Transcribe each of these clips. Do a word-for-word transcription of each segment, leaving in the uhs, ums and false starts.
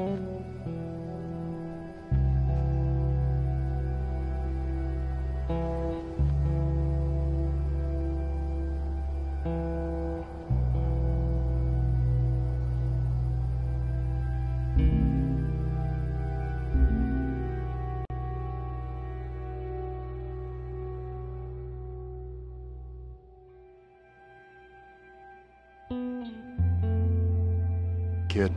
Kid.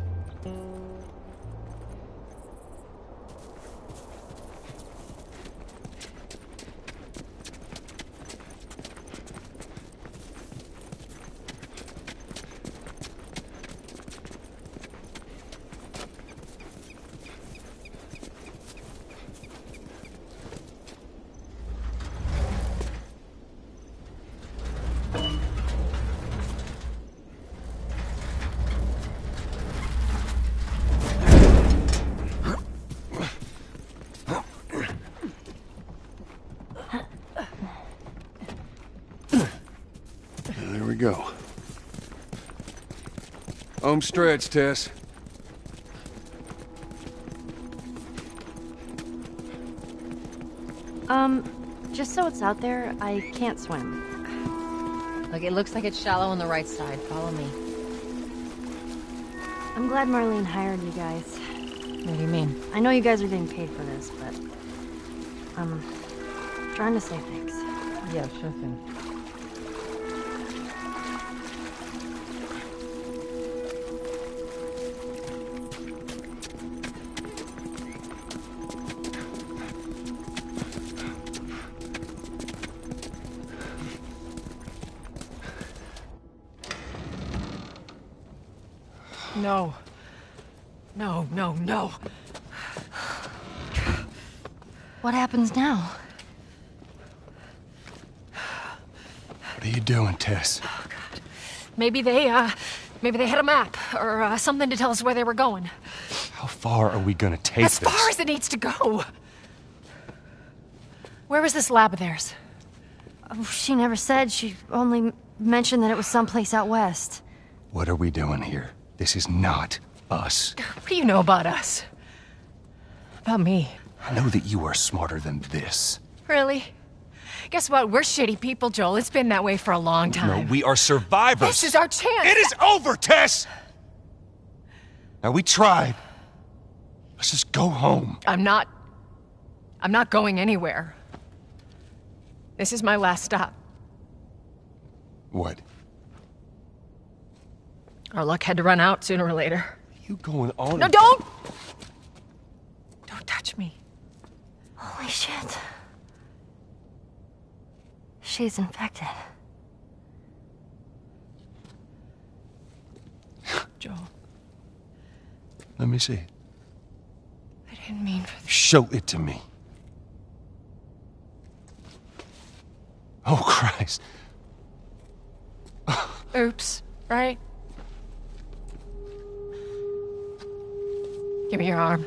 There we go. Home stretch, Tess. Um, just so it's out there, I can't swim. Look, it looks like it's shallow on the right side. Follow me. I'm glad Marlene hired you guys. What do you mean? I know you guys are getting paid for this, but I'm trying to say thanks. Yeah, sure thing. No. No, no, no. What happens now? What are you doing, Tess? Oh, God. Maybe they, uh, maybe they had a map, or uh, something to tell us where they were going. How far are we gonna take As this? far as it needs to go. Where was this lab of theirs? Oh, she never said. She only mentioned that it was someplace out west. What are we doing here? This is not us. What do you know about us? About me? I know that you are smarter than this. Really? Guess what? We're shitty people, Joel. It's been that way for a long time. No, we are survivors. This is our chance. It is over, Tess! Now, we tried. Let's just go home. I'm not... I'm not going anywhere. This is my last stop. What? Our luck had to run out sooner or later. You going on? No, don't! Don't touch me. Holy shit. She's infected. Joel, Let me see. I didn't mean for this. Show it to me. Oh, Christ. Oops, right? Give me your arm.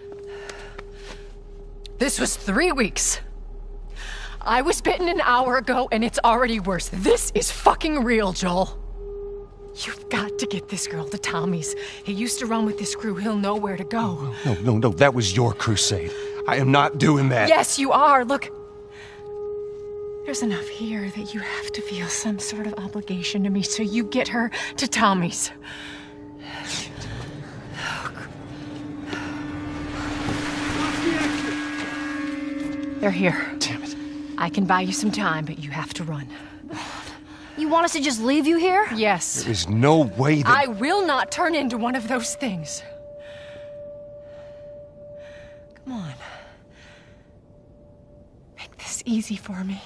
This was three weeks. I was bitten an hour ago, and it's already worse. This is fucking real, Joel. You've got to get this girl to Tommy's. He used to run with this crew. He'll know where to go. No, no, no. That was your crusade. I am not doing that. Yes, you are. Look. There's enough here that you have to feel some sort of obligation to me, so you get her to Tommy's. They're here. Damn it. I can buy you some time, but you have to run. You want us to just leave you here? Yes. There is no way that... I will not turn into one of those things. Come on. Make this easy for me.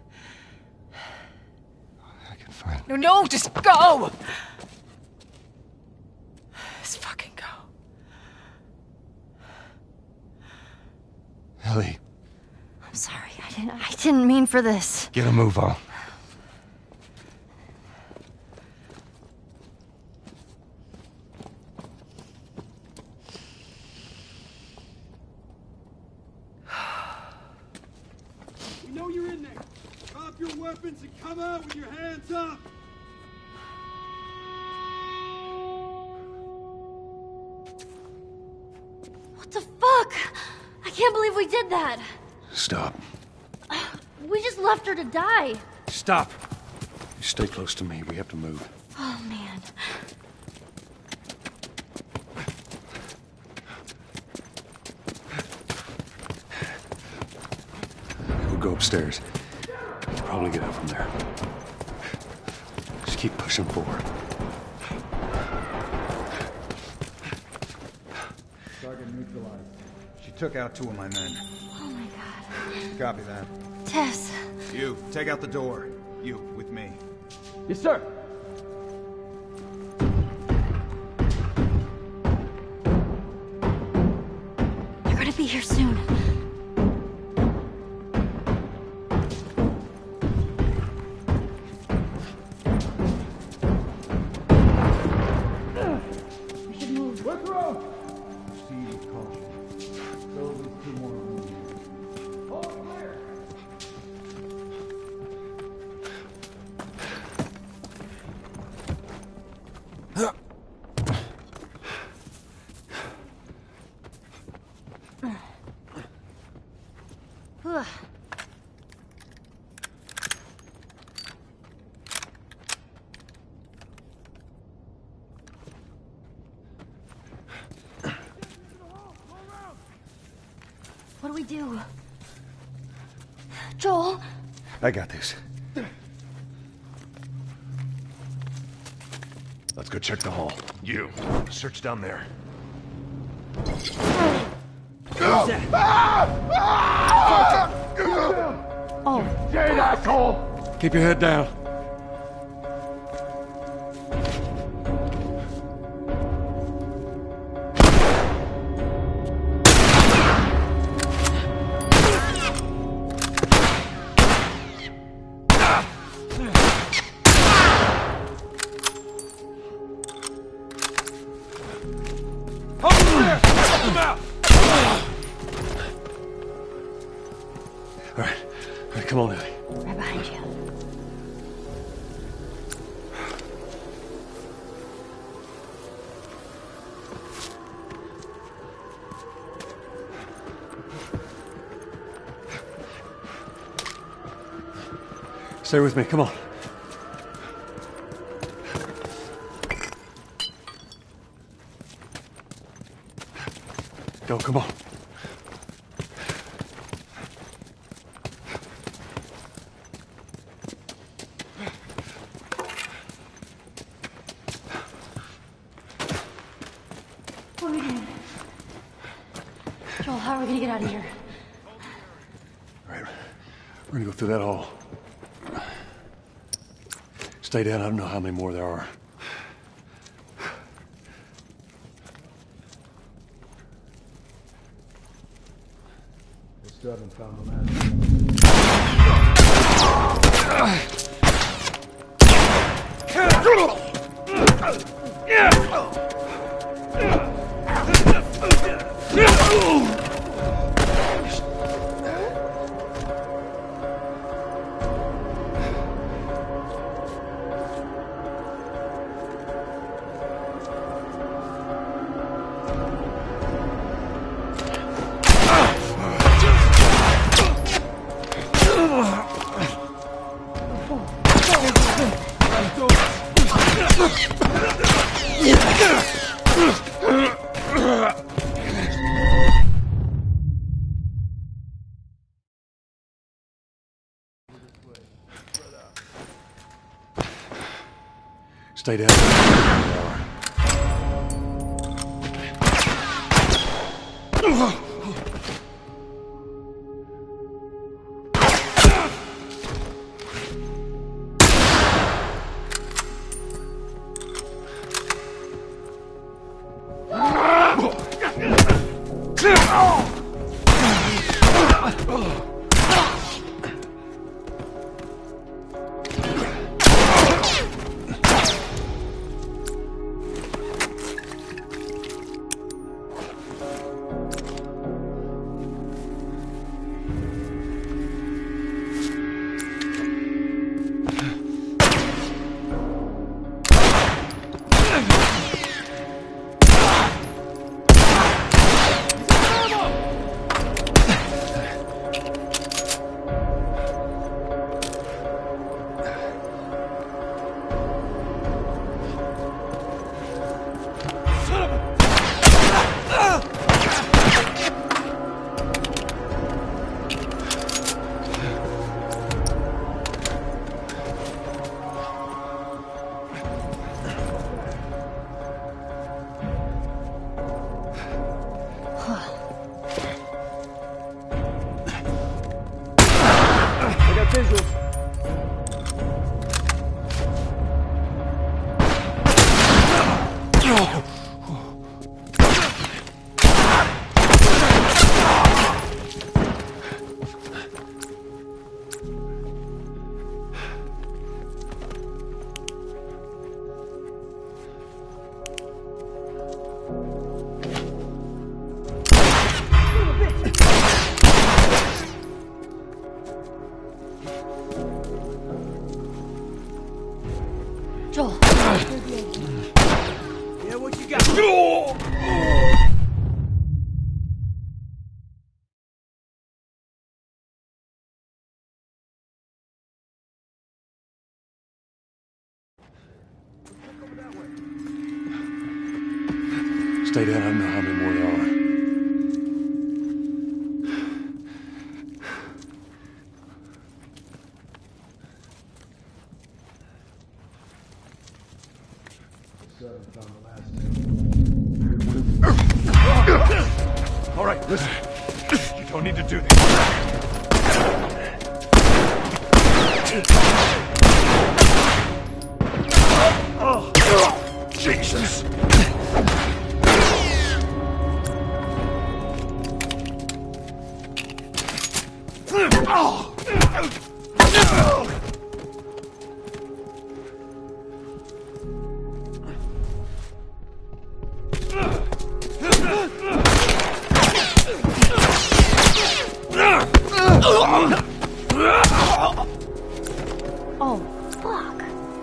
I can find... No, no, just go! Just fucking go. Ellie, I'm sorry. I didn't I didn't mean for this. get a move on. We know you're in there. Drop your weapons and come out with your hands up. What the fuck? I can't believe we did that. Stop. We just left her to die. Stop. You stay close to me. We have to move. Oh, man. We'll go upstairs. We'll probably get out from there. Just keep pushing forward. Target neutralized. She took out two of my men. Oh, my God. Copy that. Tess. You, take out the door. You, with me. Yes, sir. They're gonna be here soon. We should move. We're through. Proceed with caution. So these two more rooms. All clear. Ugh. What do we do? Joel? I got this. Let's go check the hall. You, search down there. Oh, Jade, asshole! Keep your head down. All right, all right, come on, Ellie. right behind you. Stay with me, come on. Go, come on. What are we doing? Joel, how are we gonna get out of here? All right, we're gonna go through that hall. Stay down, I don't know how many more there are. We still haven't found the last. Stay down. Stay down. I don't know how many more there are. All right, listen. You don't need to do this. Oh, Jesus! Oh, fuck.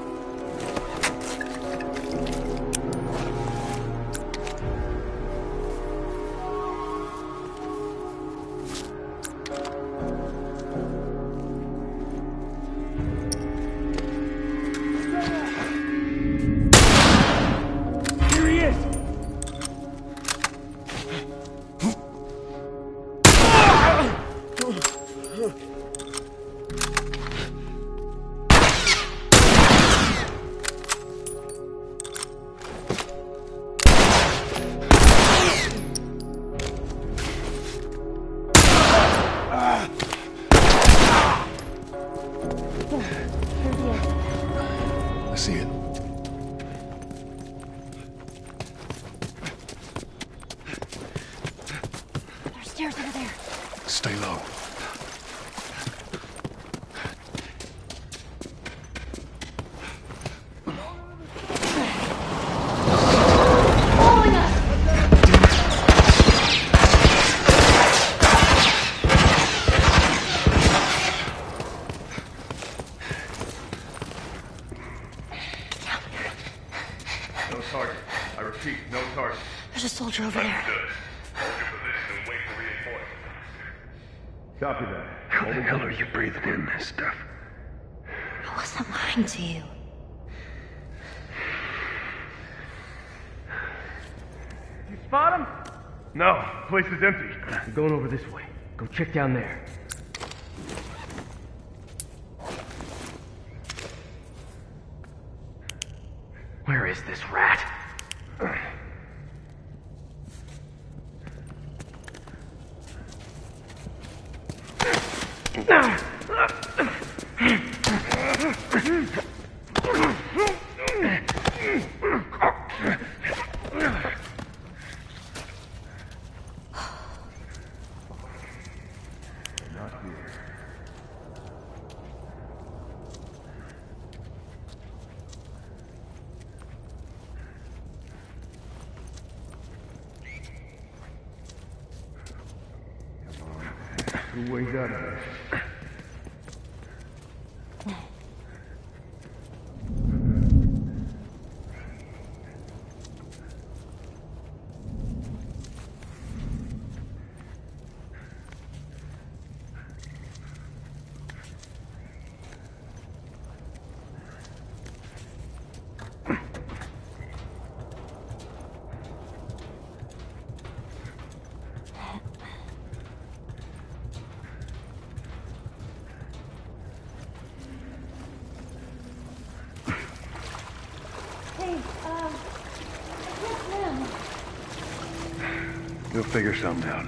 Here he is! I see it. There's stairs over there. Stay low. Following us! No target. I repeat, no target. There's a soldier over there. Copy that. How the hell are you breathing in this stuff? I wasn't lying to you. You spot him? No, place is empty. I'm going over this way. Go check down there. Where is this rat? Two ways out of here. Hey, um, I can't swim. We'll figure something out.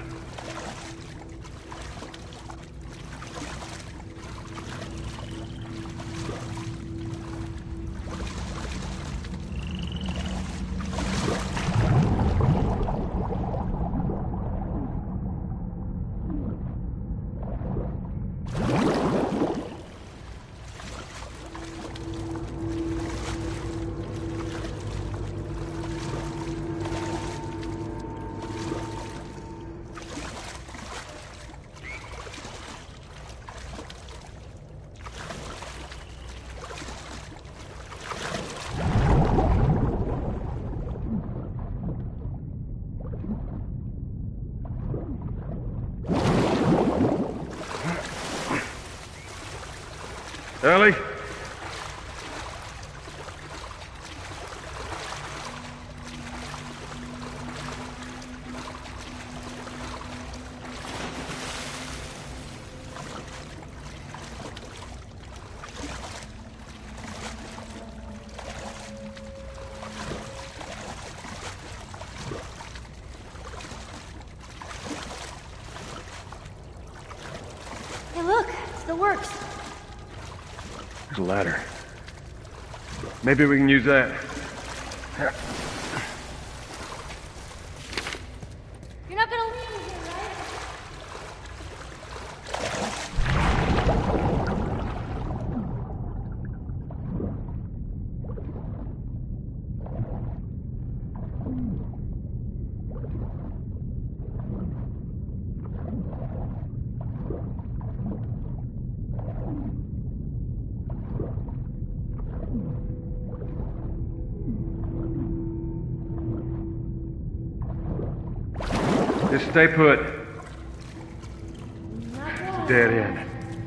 Ellie? still works. There's a ladder. Maybe we can use that. You're not gonna leave me here, right? Just stay put. It's a dead end.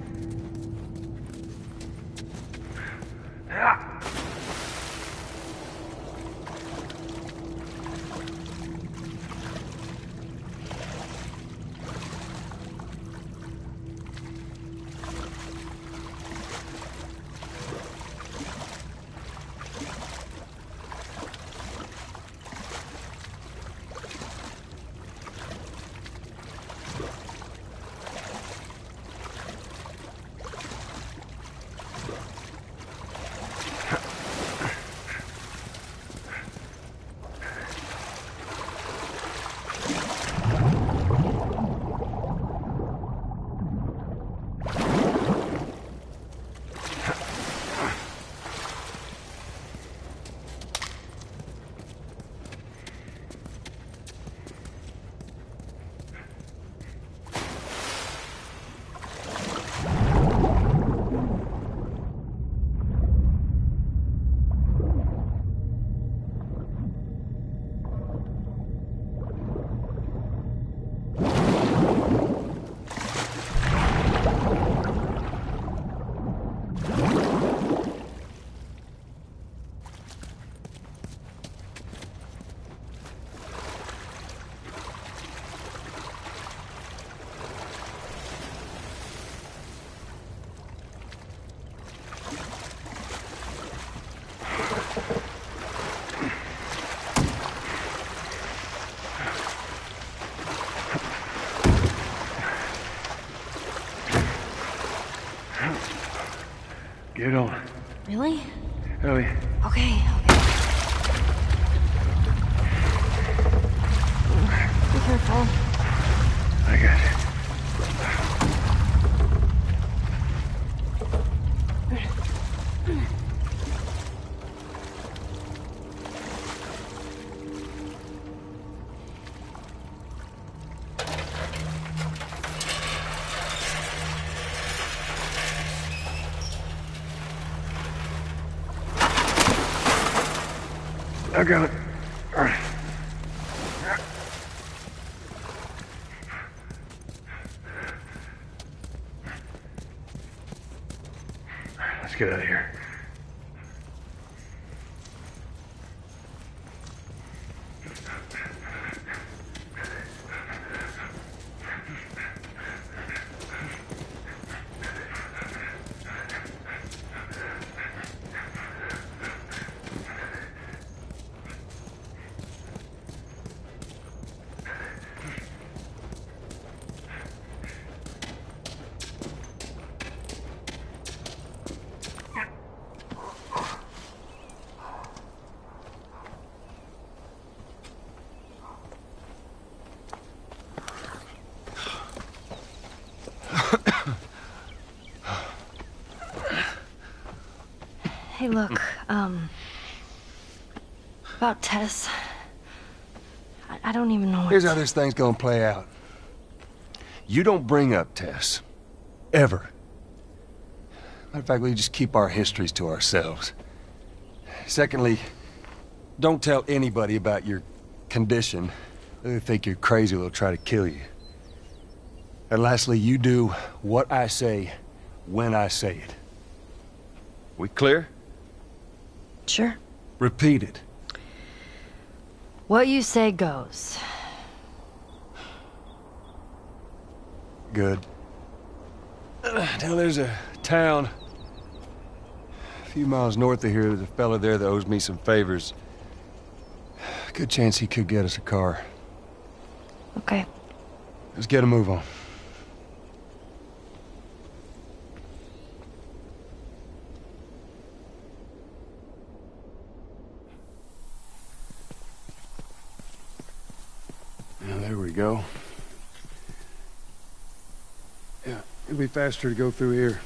Get on. Really? Ellie. Okay, okay. Be careful. I got you. I got it. All right. Let's get out of here. Hey, look, um... about Tess. I, I don't even know what Here's to... how this thing's gonna play out. You don't bring up Tess. Ever. Matter of fact, we just keep our histories to ourselves. Secondly, don't tell anybody about your condition. They think you're crazy, they'll try to kill you. And lastly, you do what I say, when I say it. We clear? Sure. Repeat it. What you say goes. Good. Now there's a town a few miles north of here. There's a fella there that owes me some favors. Good chance he could get us a car. Okay. Let's get a move on. go? Yeah, it'll be faster to go through here.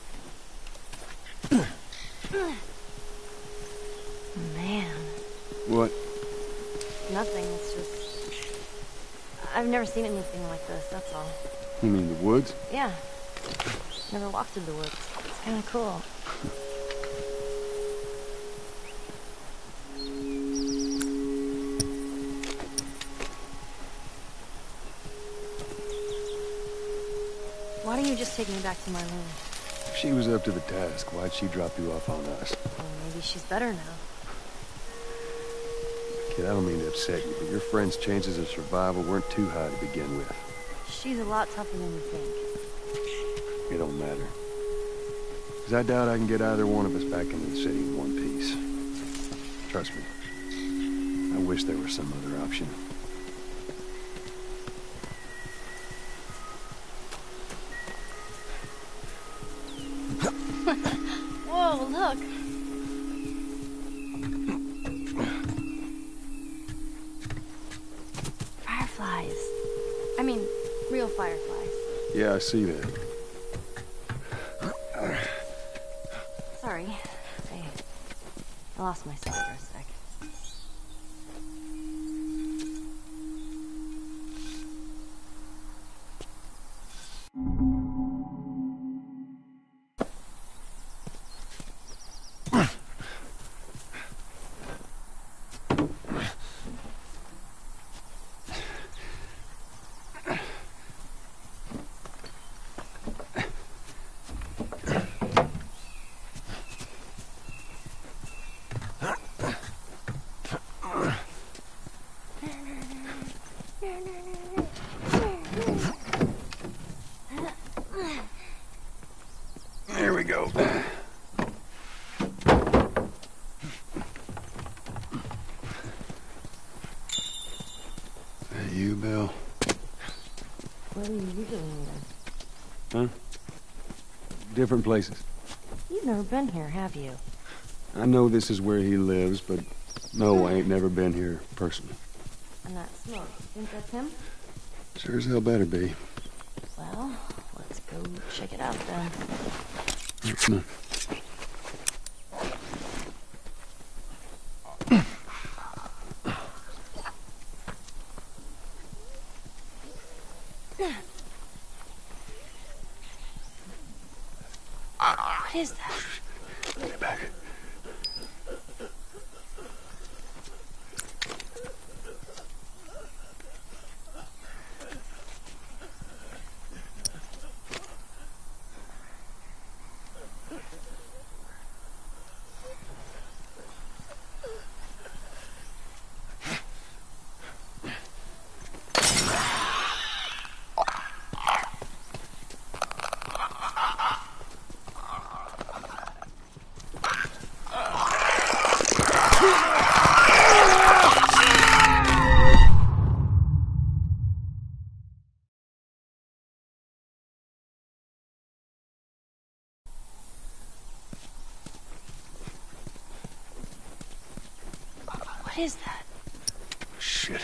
Man. What? Nothing, it's just... I've never seen anything like this, that's all. You mean the woods? Yeah. Never walked through the woods. It's kinda cool. Why don't you just take me back to Marlene? If she was up to the task, why'd she drop you off on us? Well, maybe she's better now. Kid, I don't mean to upset you, but your friend's chances of survival weren't too high to begin with. She's a lot tougher than you think. It don't matter. Because I doubt I can get either one of us back into the city in one piece. Trust me. I wish there was some other option. Whoa, look! Fireflies. I mean, real fireflies. Yeah, I see that. Sorry. I, I lost myself for a sec. Here we go. That you, Bill? Where do you usually meet him? Huh? Different places. You've never been here, have you? I know this is where he lives, but no, I ain't never been here personally. And that smoke, you think that's him? Sure as hell better be. Well, let's go check it out then. Come on. What is that? Get back. What is that? Shit.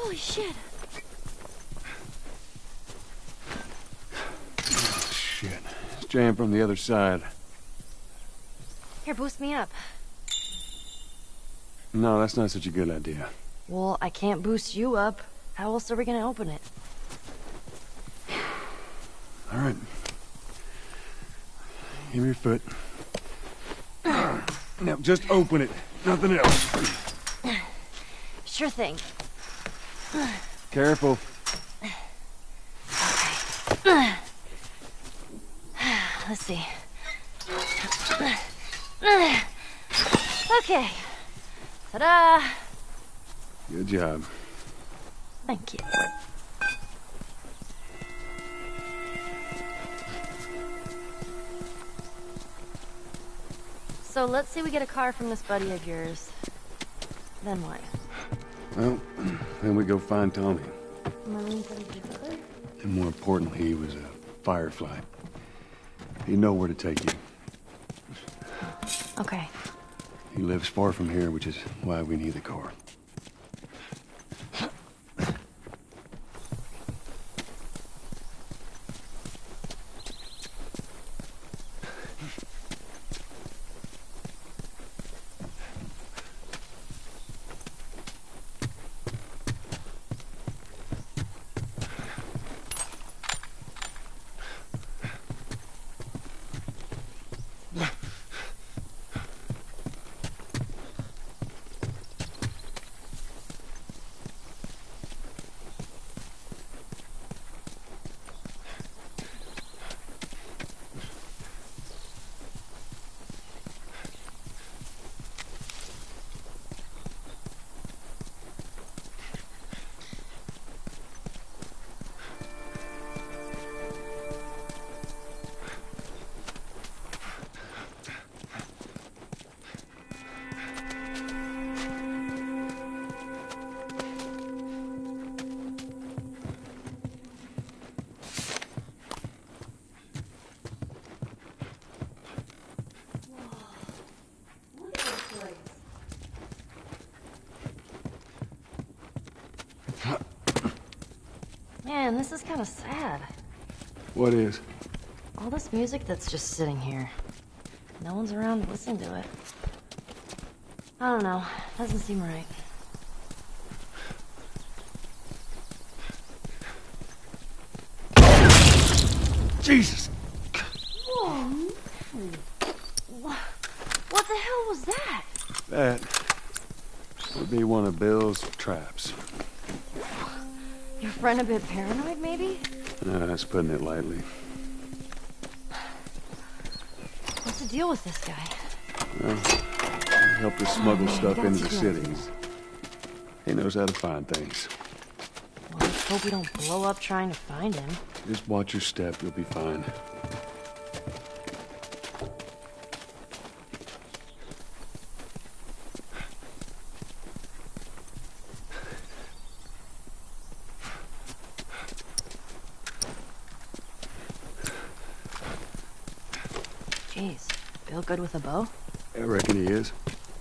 Holy shit. Oh, shit. It's jammed from the other side. Here, boost me up. No, that's not such a good idea. Well, I can't boost you up. How else are we gonna open it? All right. Give me your foot. Now, just open it. Nothing else. Sure thing. Careful. Let's see. Okay. Ta-da! Good job. Thank you. So let's say we get a car from this buddy of yours. Then what? Well, then we go find Tommy. Marines and your brother? And more importantly, he was a Firefly. He'd know where to take you. Okay. He lives far from here, which is why we need the car. Man, this is kind of sad. What is? All this music that's just sitting here. No one's around to listen to it. I don't know. Doesn't seem right. Jesus! Whoa! What, what the hell was that? That would be one of Bill's traps. Your friend a bit paranoid, maybe? Uh, that's putting it lightly. What's the deal with this guy? Well, he helped us smuggle man, stuff you into got the to do city. He knows how to find things. Well, let's hope we don't blow up trying to find him. Just watch your step, you'll be fine. Jeez, Bill good with a bow? I reckon he is.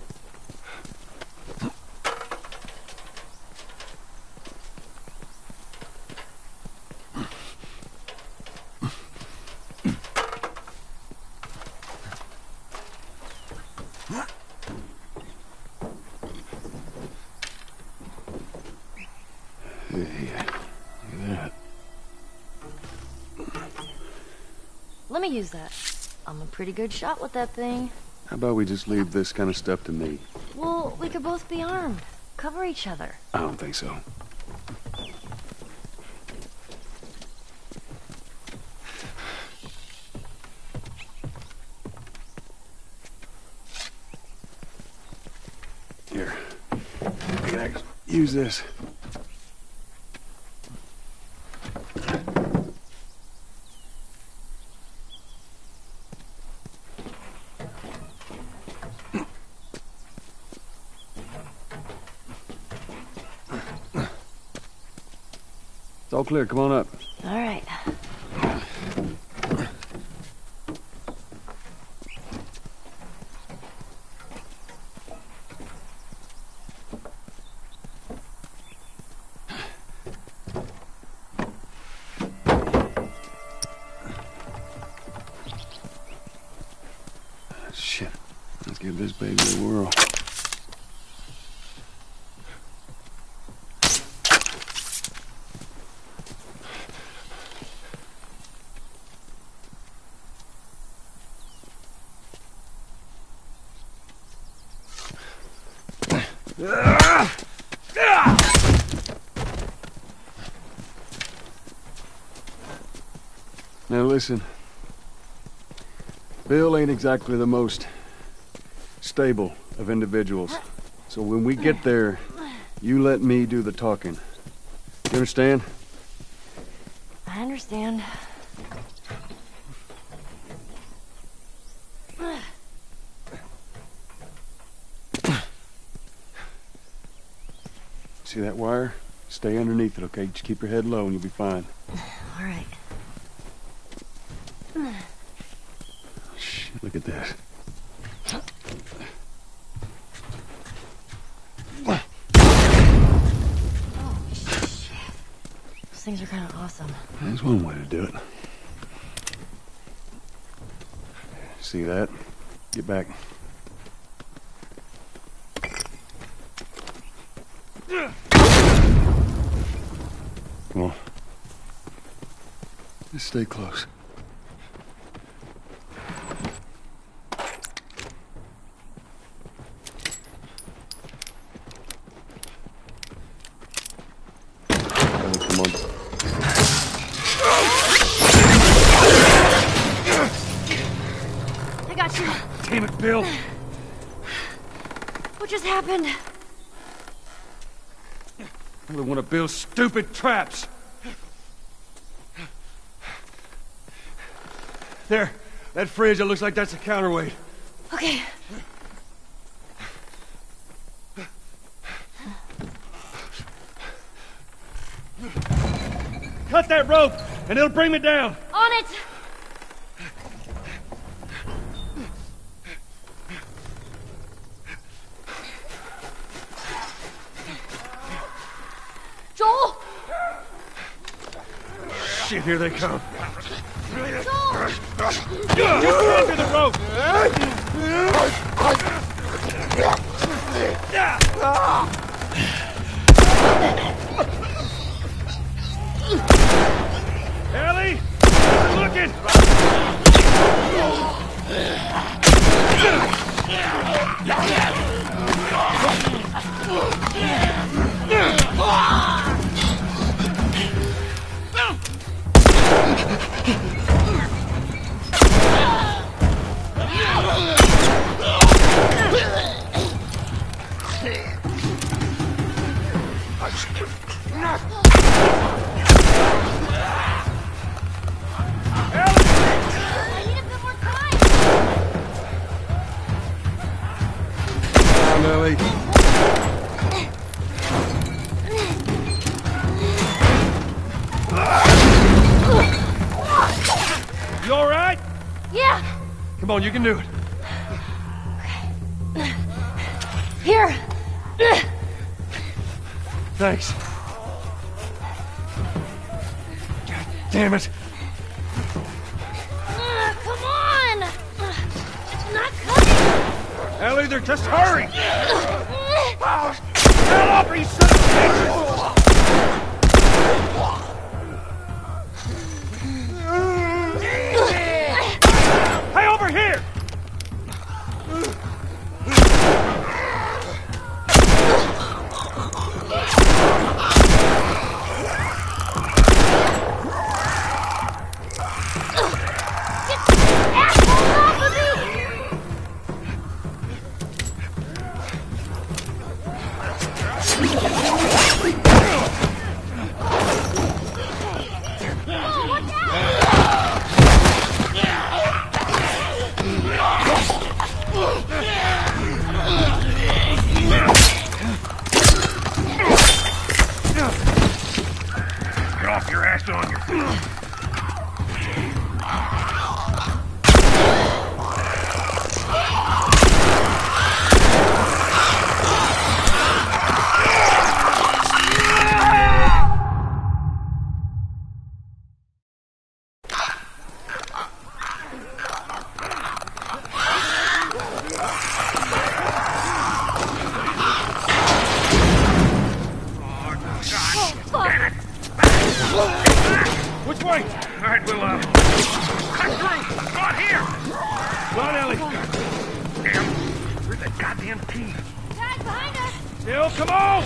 Let me use that. I'm a pretty good shot with that thing. How about we just leave this kind of stuff to me? Well, we could both be armed. Cover each other. I don't think so. Here. I can use this. It's all clear. Come on up. All right. baby the world. Now listen, Bill ain't exactly the most stable of individuals. So when we get there, you let me do the talking. You understand? I understand. See that wire? Stay underneath it, okay? Just keep your head low and you'll be fine. All right. Shit, look at this. Oh, shit. Those things are kind of awesome. That's one way to do it. See that? Get back. Come on. Just stay close. Come on. I got you. Damn it, Bill! What just happened? Another one of Bill's stupid traps. There, that fridge, it looks like that's a counterweight. Okay. Cut that rope, and it'll bring me down. On it! Joel! Shit, here they come. Joel! Under the rope! Ellie! You're looking! I need a bit more time! Come on, Ellie. You all right? Yeah! Come on, you can do it. Here! Thanks. God damn it. Uh, come on! Uh, it's not coming! Ellie, they're just hurry! Get up, you son of a bitch! Hey, over here! Get off your ass on your feet. Which way? All right, we'll, uh... cut through! Not here! Come on, Ellie. Damn. Where's that goddamn key? Dad, behind us! Bill, come on!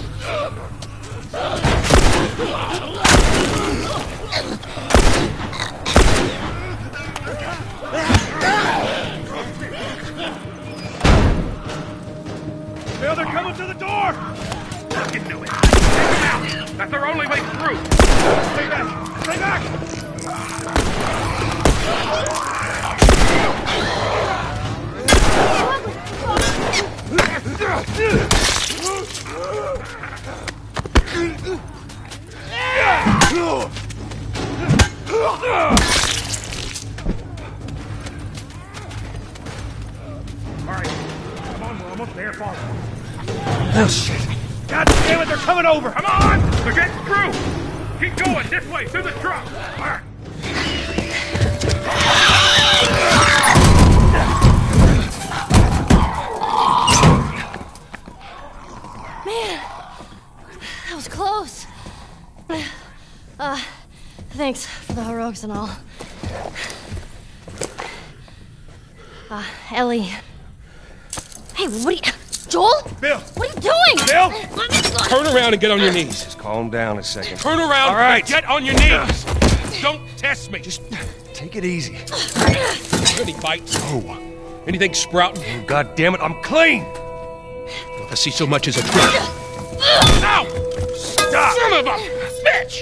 Bill, they're coming to the door! Fucking knew it. Take them out! That's our only way through! Stay back! Stay back! Alright, come on, we're almost there, Father. Oh, shit. God damn it, they're coming over! Come on! They're getting through! Keep going, this way, through the truck! Alright. Man, that was close. Uh, thanks for the heroics and all. Uh, Ellie. Hey, what are you... Joel? Bill! What are you doing? Bill! Let me go. Turn around and get on your knees. Just calm down a second. Turn around All right. and get on your knees. Don't test me. Just take it easy. Any bites? Oh. Anything sprouting? Oh, God damn it, I'm clean! If I see so much as a trick. Ow! Stop! Son of a bitch!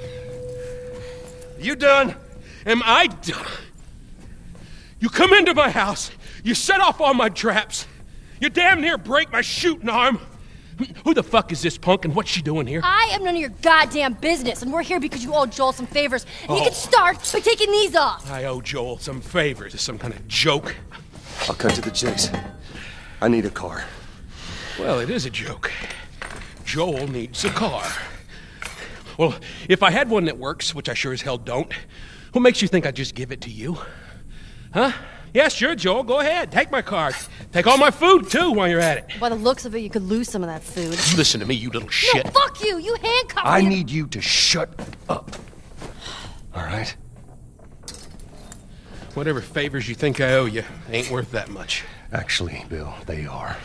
You done? Am I done? You come into my house, you set off all my traps, you damn near break my shooting arm. Who the fuck is this punk and what's she doing here? I am none of your goddamn business, and we're here because you owe Joel some favors. And Oh. you can start by taking these off. I owe Joel some favors. Is some kind of joke? I'll cut to the chase. I need a car. Well, it is a joke. Joel needs a car. Well, if I had one that works, which I sure as hell don't, what makes you think I'd just give it to you? Huh? Yeah, sure, Joel, go ahead. Take my car. Take all my food, too, while you're at it. By the looks of it, you could lose some of that food. Listen to me, you little shit. No, fuck you! You handcuffed I me. need you to shut up. All right? Whatever favors you think I owe you ain't worth that much. Actually, Bill, they are.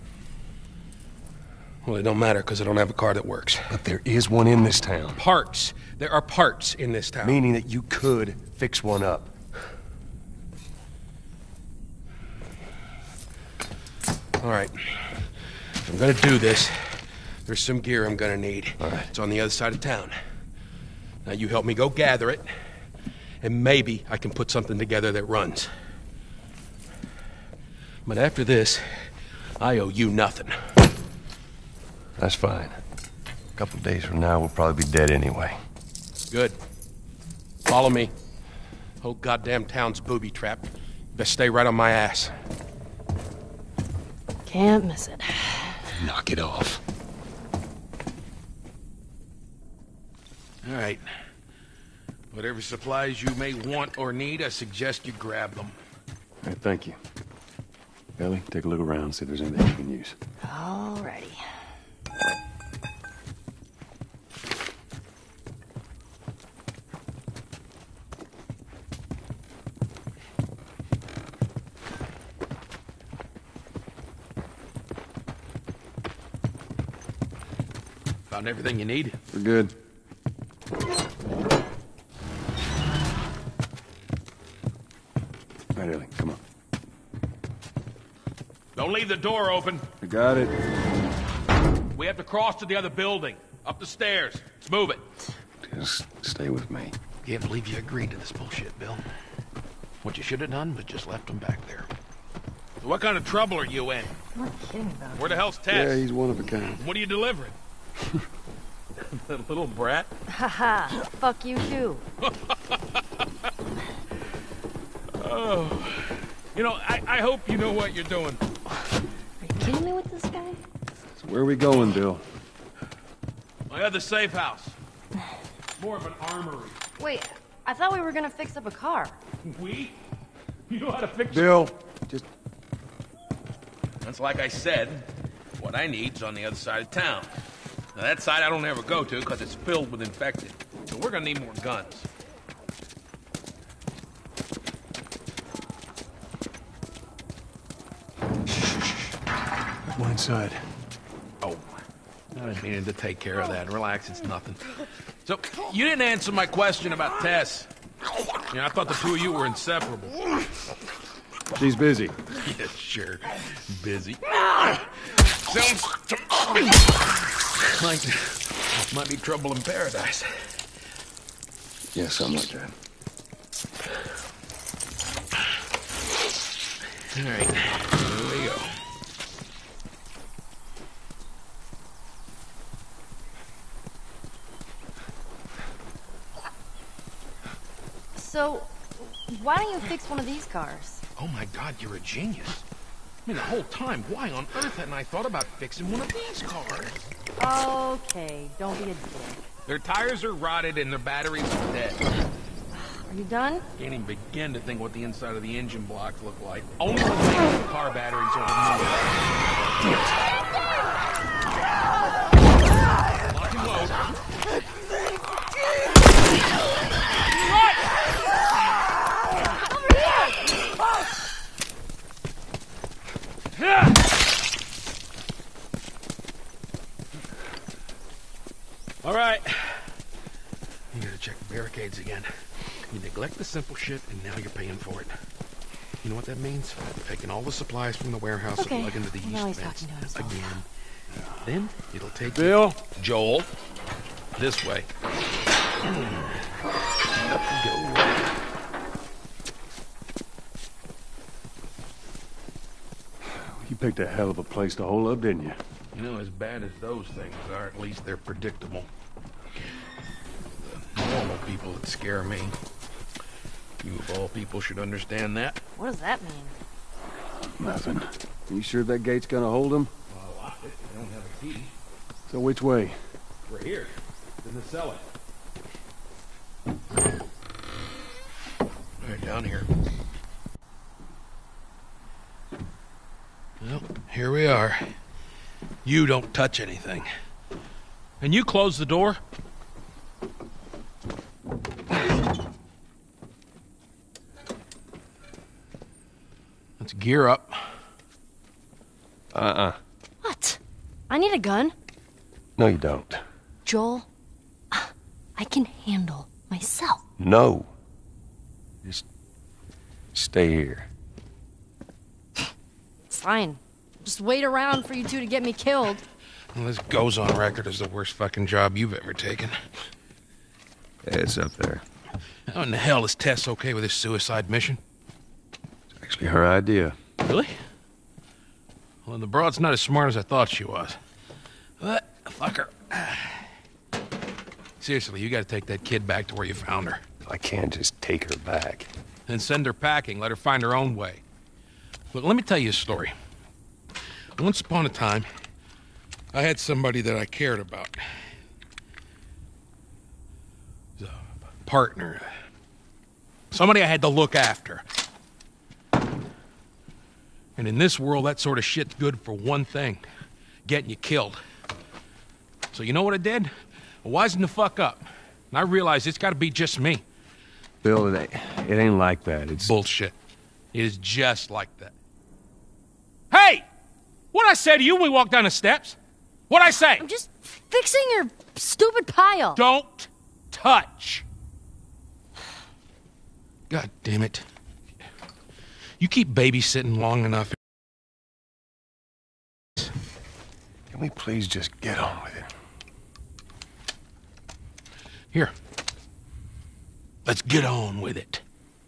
Well, it don't matter, because I don't have a car that works. But there is one in this town. Parts. There are parts in this town. Meaning that you could fix one up. All right. If I'm gonna do this, there's some gear I'm gonna need. All right. It's on the other side of town. Now you help me go gather it, and maybe I can put something together that runs. But after this, I owe you nothing. That's fine. A couple days from now, we'll probably be dead anyway. Good. Follow me. Whole goddamn town's booby trapped. Best stay right on my ass. Can't miss it. Knock it off. All right. Whatever supplies you may want or need, I suggest you grab them. All right, thank you. Ellie, take a look around, see if there's anything you can use. Alrighty. Found everything you need? We're good. All right, Ellie, come on. Don't leave the door open. I got it. We have to cross to the other building. Up the stairs. Let's move it. Just stay with me. Can't believe you agreed to this bullshit, Bill. What you should have done was just left them back there. So what kind of trouble are you in? I'm not kidding about it. Where the hell's Tess? Yeah, he's one of a kind. What are you delivering? That little brat? Haha, fuck you too. Oh. You know, I, I hope you know what you're doing. Are you kidding me with this guy? So where are we going, Bill? My other safe house. More of an armory. Wait, I thought we were gonna fix up a car. We? You know how to fix Bill, just... That's like I said. What I need's on the other side of town. Now, that side I don't ever go to because it's filled with infected. So we're gonna need more guns. One inside. Oh, I was meaning to take care of that. Relax, it's nothing. So, you didn't answer my question about Tess. You know, I thought the two of you were inseparable. She's busy. Yeah, sure. Busy. Sounds to me like might be trouble in paradise. Yeah, something like that. All right, here we go. So, why don't you fix one of these cars? Oh my God, you're a genius. I mean, the whole time, why on earth hadn't I thought about fixing one of these cars? Okay, don't be a dick. Their tires are rotted and their batteries are dead. Are you done? Can't even begin to think what the inside of the engine blocks look like. Only when the car batteries are removed. Lock and load. All right. You gotta check the barricades again. You neglect the simple shit, and now you're paying for it. You know what that means? Taking all the supplies from the warehouse Okay. and plug into the Now east he's fence talking to himself. again. Then it'll take Bill? you, Joel, this way. Go. You picked a hell of a place to hole up, didn't you? You know, as bad as those things are, at least they're predictable. The normal people that scare me. You of all people should understand that. What does that mean? Nothing. You sure that gate's gonna hold him? Well, I don't have a key. So which way? We're here. In the cellar. Right down here. Well, here we are. You don't touch anything. And you close the door? Let's gear up. Uh-uh. What? I need a gun. No, you don't. Joel, I can handle myself. No. Just stay here. It's fine. Just wait around for you two to get me killed. Well, this goes on record as the worst fucking job you've ever taken. Yeah, it's up there. How in the hell is Tess okay with this suicide mission? It's actually her idea. Really? Well, the broad's not as smart as I thought she was. But, fuck her. Seriously, you gotta take that kid back to where you found her. I can't just take her back. Then send her packing, let her find her own way. Look, let me tell you a story. Once upon a time, I had somebody that I cared about. A partner. Somebody I had to look after. And in this world, that sort of shit's good for one thing. Getting you killed. So you know what I did? I wisened the fuck up. And I realized it's gotta be just me. Bill, it ain't, it ain't like that. It's Bullshit. It is just like that. Hey! What'd I say to you when we walked down the steps? What'd I say? I'm just fixing your stupid pile. Don't touch. God damn it. You keep babysitting long enough. Can we please just get on with it? Here. Let's get on with it.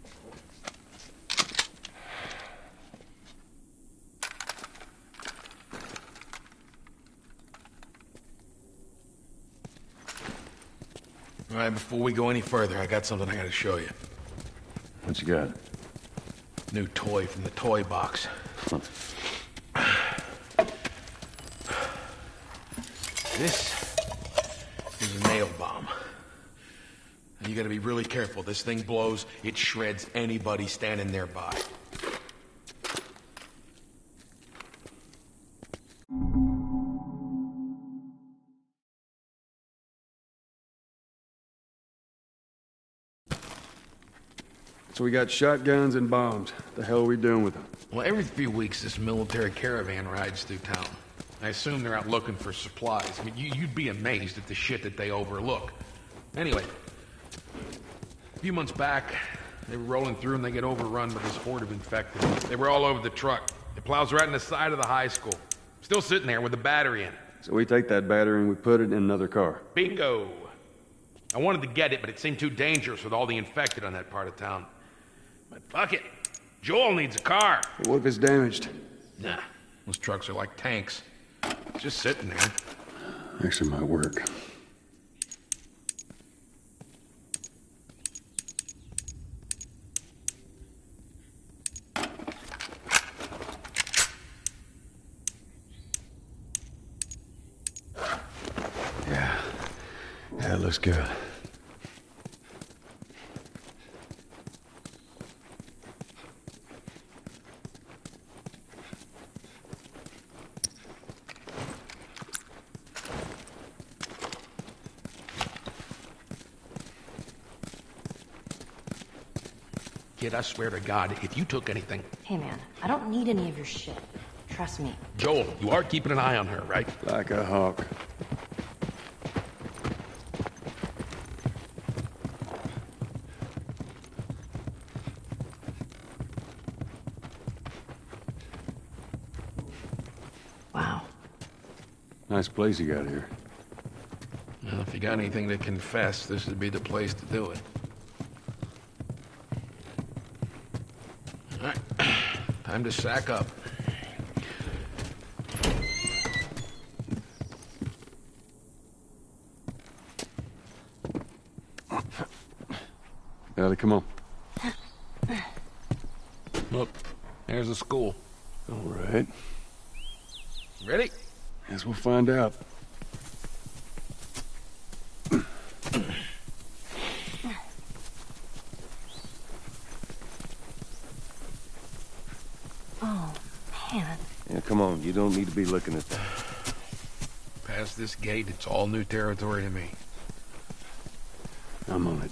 All right, before we go any further, I got something I gotta show you. What you got? New toy from the toy box. This is a nail bomb. And you gotta be really careful. This thing blows, it shreds anybody standing nearby. So we got shotguns and bombs. What the hell are we doing with them? Well, every few weeks this military caravan rides through town. I assume they're out looking for supplies. I mean, you, you'd be amazed at the shit that they overlook. Anyway, a few months back, they were rolling through and they get overrun by this horde of infected. They were all over the truck. It plows right in the side of the high school. Still sitting there with a battery in it. So we take that battery and we put it in another car. Bingo! I wanted to get it, but it seemed too dangerous with all the infected on that part of town. But fuck it. Joel needs a car. Hey, what if it's damaged? Nah, those trucks are like tanks. Just sitting there. Actually might work. Yeah. Yeah, it looks good. Kid, I swear to God, if you took anything... Hey, man, I don't need any of your shit. Trust me. Joel, you are keeping an eye on her, right? Like a hawk. Wow. Nice place you got here. Well, if you got anything to confess, this would be the place to do it. All right. Time to sack up. Ellie, come on. Look, there's the school. All right. Ready? Guess we'll find out. Oh, man. Yeah, come on. You don't need to be looking at that. Past this gate, it's all new territory to me. I'm on it.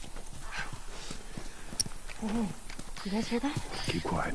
Whoa, you guys hear that? Keep quiet.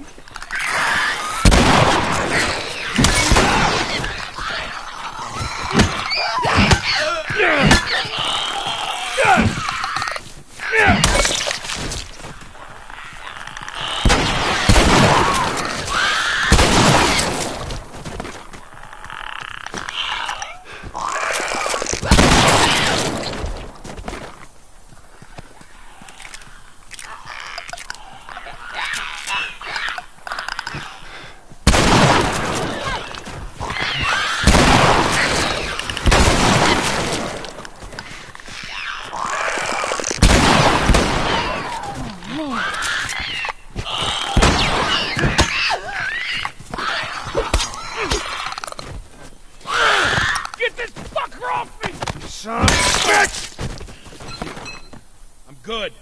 Good.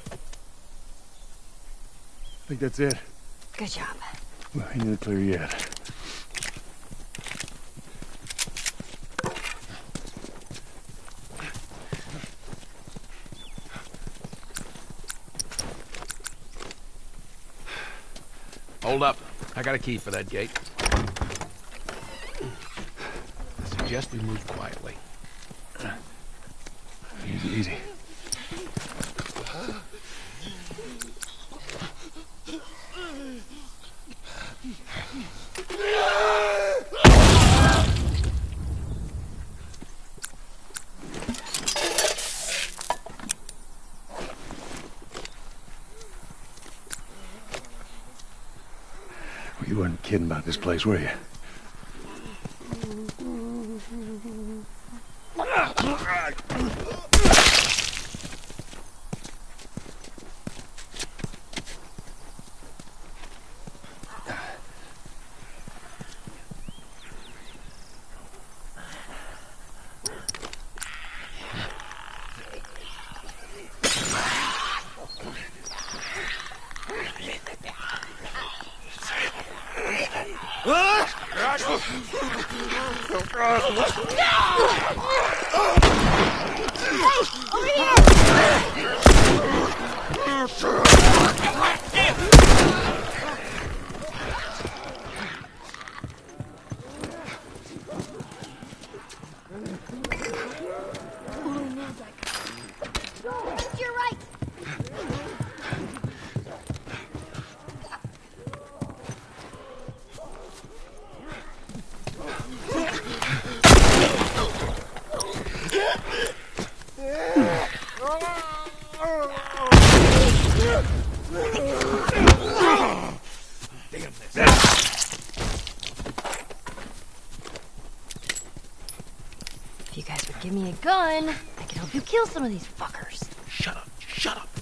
I think that's it. Good job. We ain't in the clear yet. Hold up. I got a key for that gate. I suggest we move quietly. Easy, easy. You weren't kidding about this place, were you? Hey, over here! give me a gun, I can help you kill some of these fuckers. Shut up. Shut up.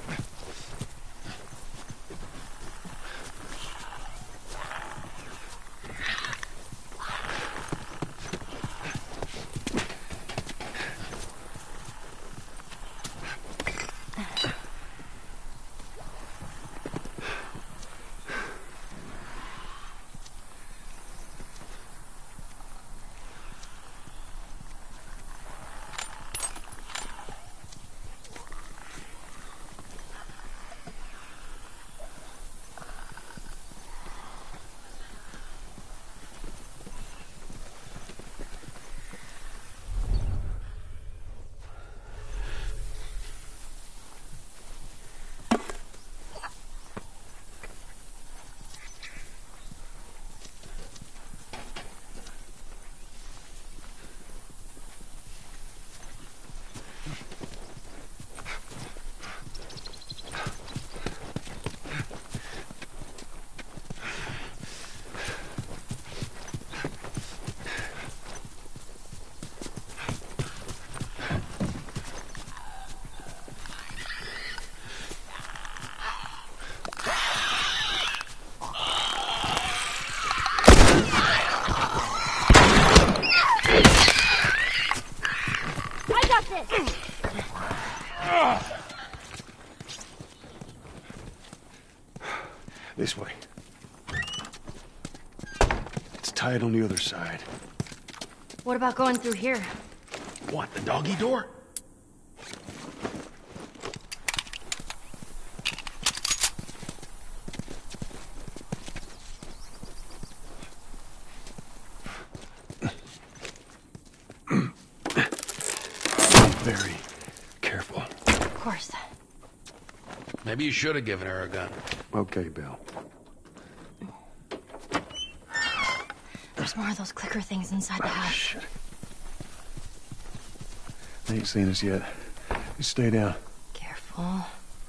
This way. It's tied on the other side. What about going through here? What, the doggy door? Very careful. Of course. Maybe you should have given her a gun. Okay, Bill. There's more of those clicker things inside the house. Shit. They ain't seen us yet. You stay down. Careful.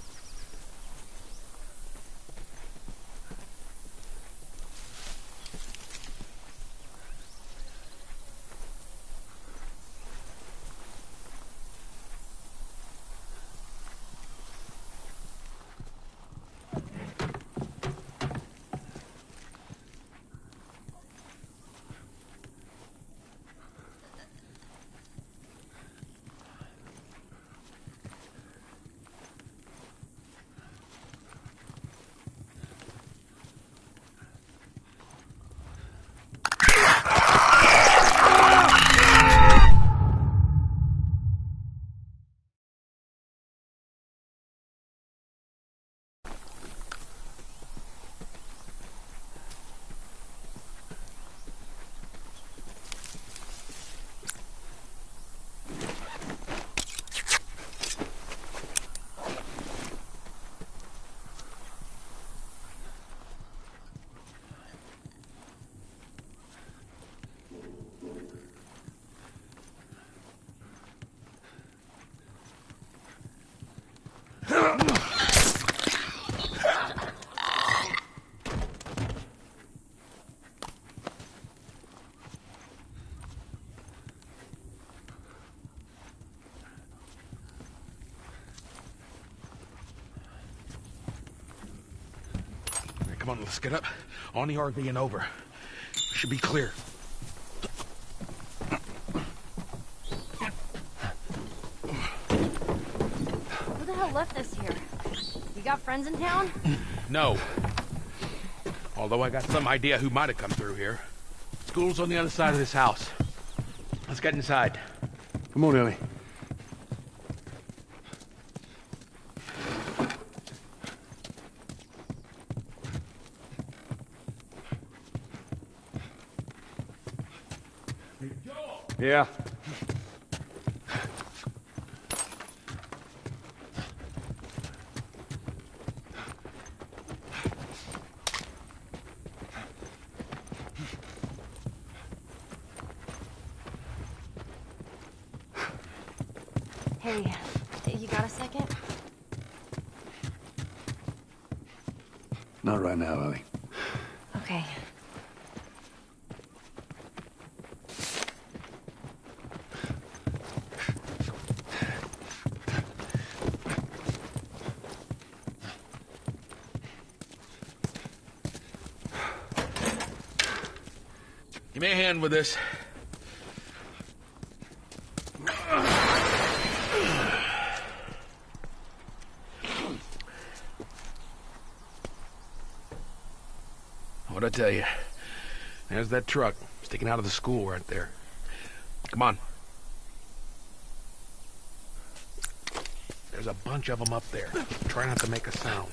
Come on, let's get up. On the R V and over. Should be clear. Who the hell left this here? You got friends in town? No. Although I got some idea who might have come through here. School's on the other side of this house. Let's get inside. Come on, Ellie. Yeah. Hey, you got a second? Not right now, Ellie. Okay. me a hand with this. What'd I tell you? There's that truck sticking out of the school right there. Come on. There's a bunch of them up there. Try not to make a sound.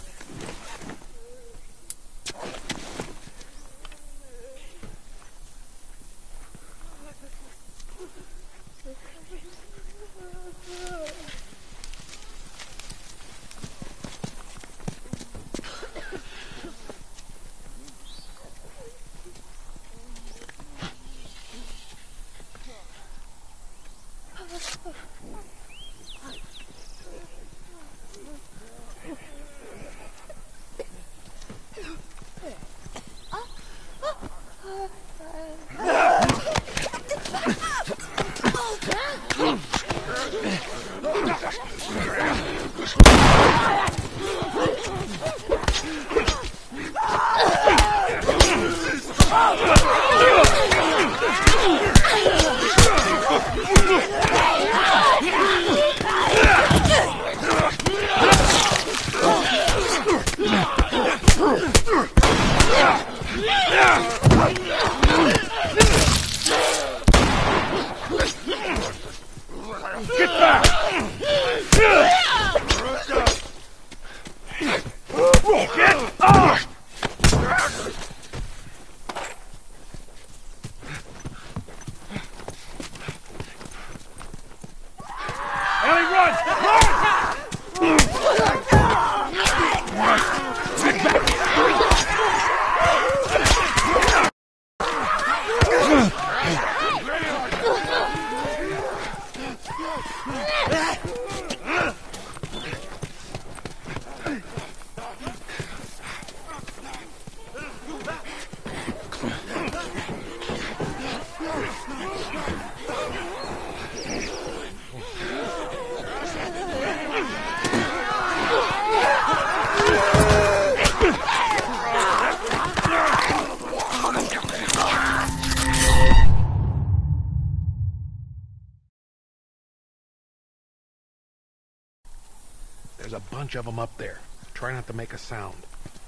There's a bunch of them up there. Try not to make a sound.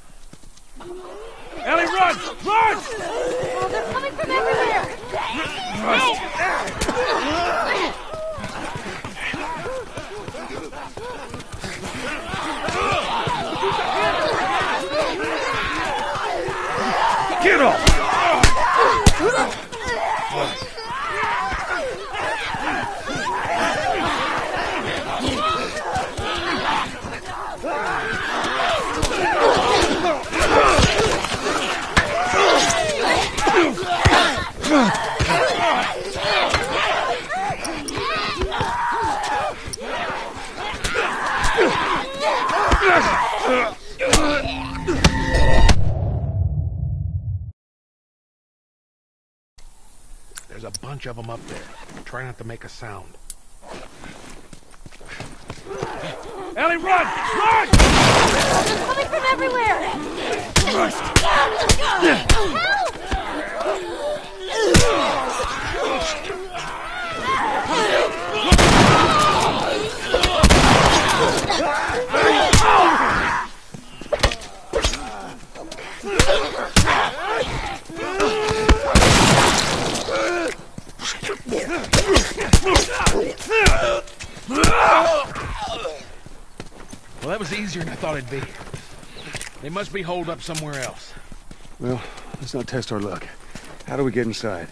Ellie, run! Run! Oh, they're coming from everywhere! Get off! There's a bunch of them up there. Try not to make a sound. Ellie, run! Run! They're coming from everywhere! Well, that was easier than I thought it'd be. They must be holed up somewhere else. Well, let's not test our luck. How do we get inside?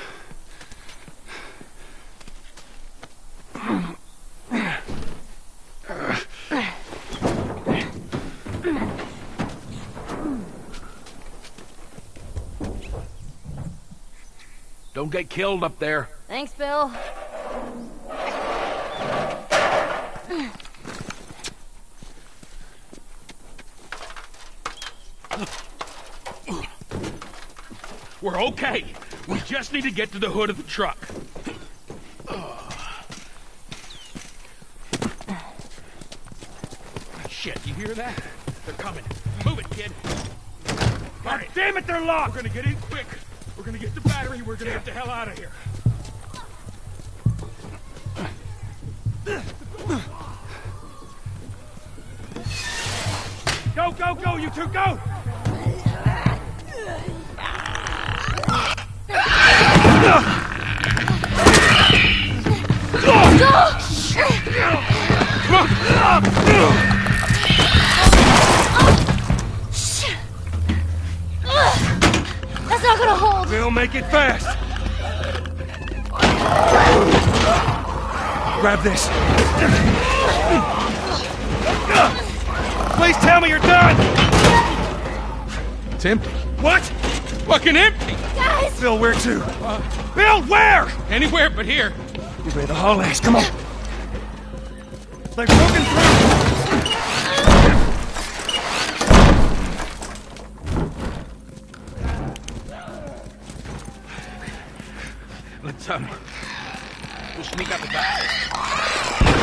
Don't get killed up there. Thanks, Bill. We're okay. We just need to get to the hood of the truck. Shit, you hear that? They're coming. Move it, kid. God damn it, they're locked! We're gonna get in quick, We're gonna get the battery, we're gonna get the hell out of here. Go, go, go, you two, go! That's not gonna hold. We'll make it fast. Grab this. Please tell me you're done! It's empty. What? Fucking empty! Guys! Bill, where to? Uh, Bill, where? Anywhere but here. You ready to haul ass? Come on. They've broken through! Let's, um... we'll sneak out the back.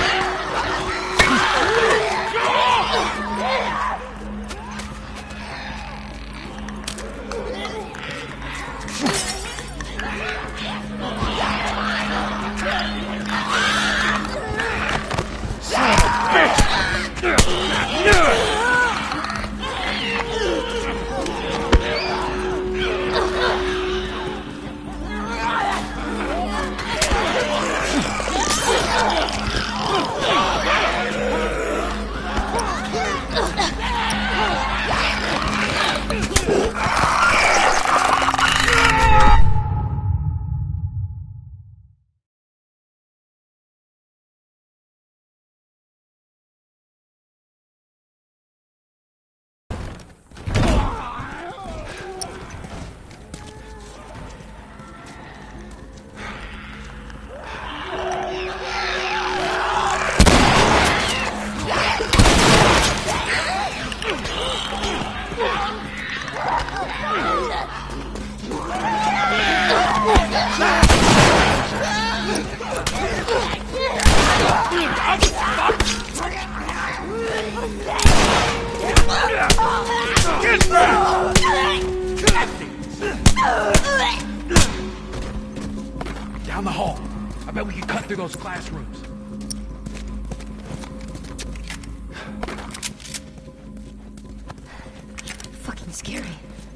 Down the hall. I bet we can cut through those classrooms. Fucking scary.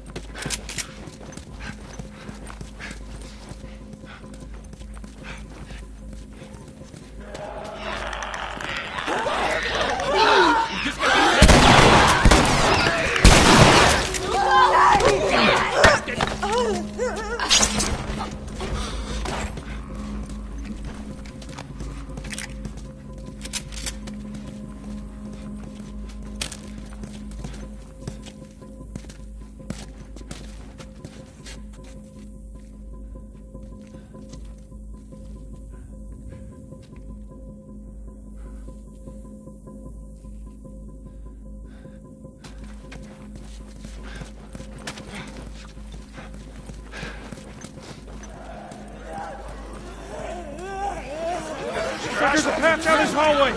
There's a path down this hallway.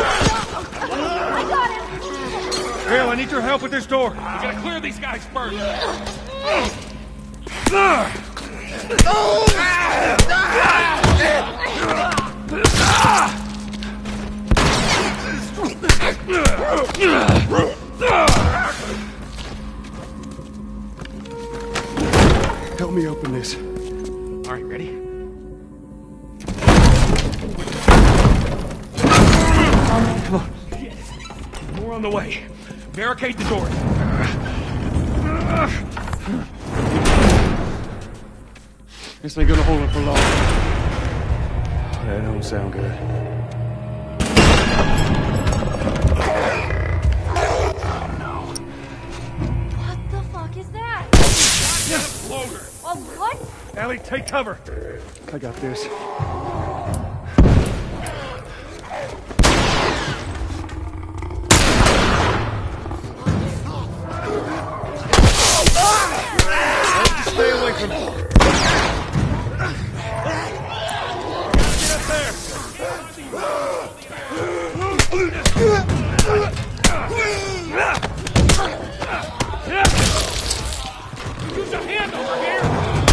I got him. Bill, I need your help with this door. We gotta clear these guys first. Help me open this. All right, ready? Come on. More on the way. Barricade the door. This ain't gonna hold up for long. That don't sound good. Oh no. What the fuck is that? Loader. Oh, what? Ellie, take cover. I got this. Stay away from me. Get up there. Use a hand over here.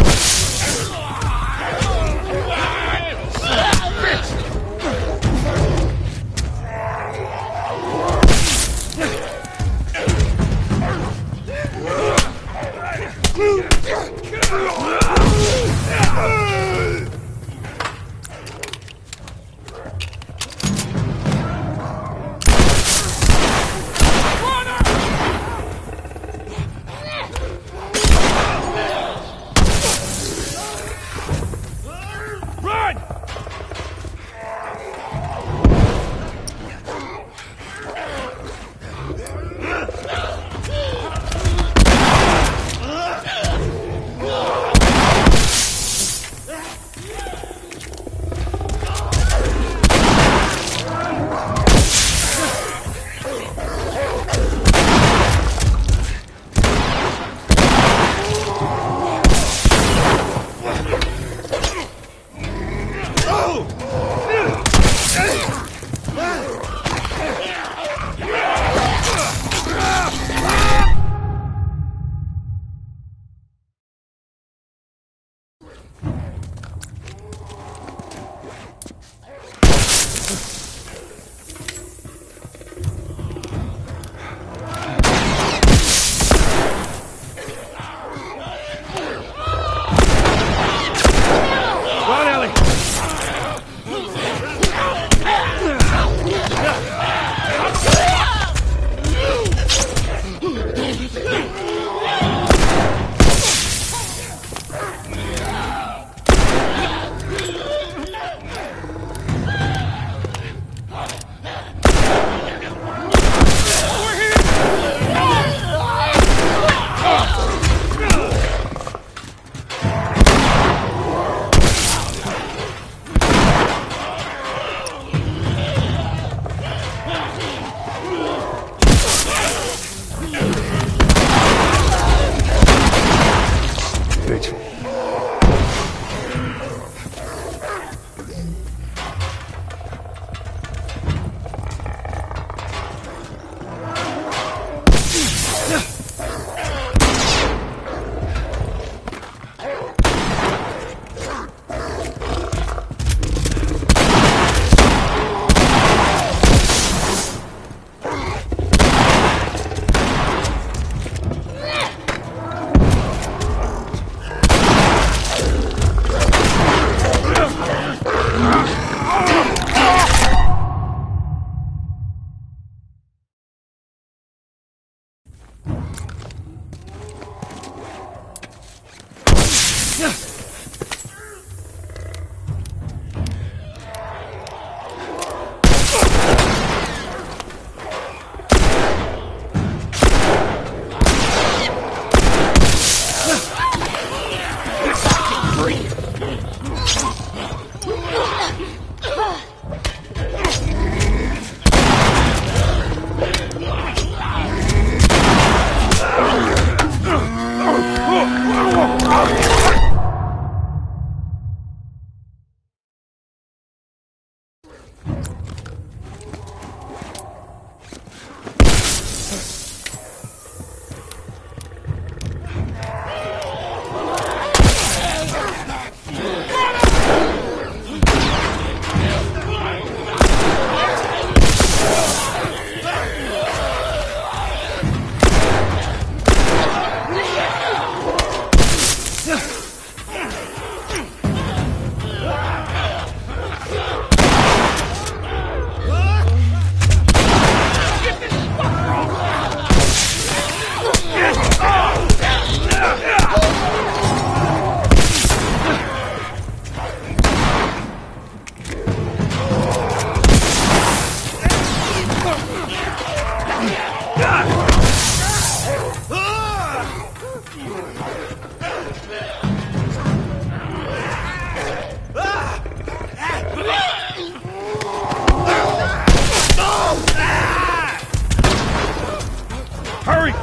Hurry!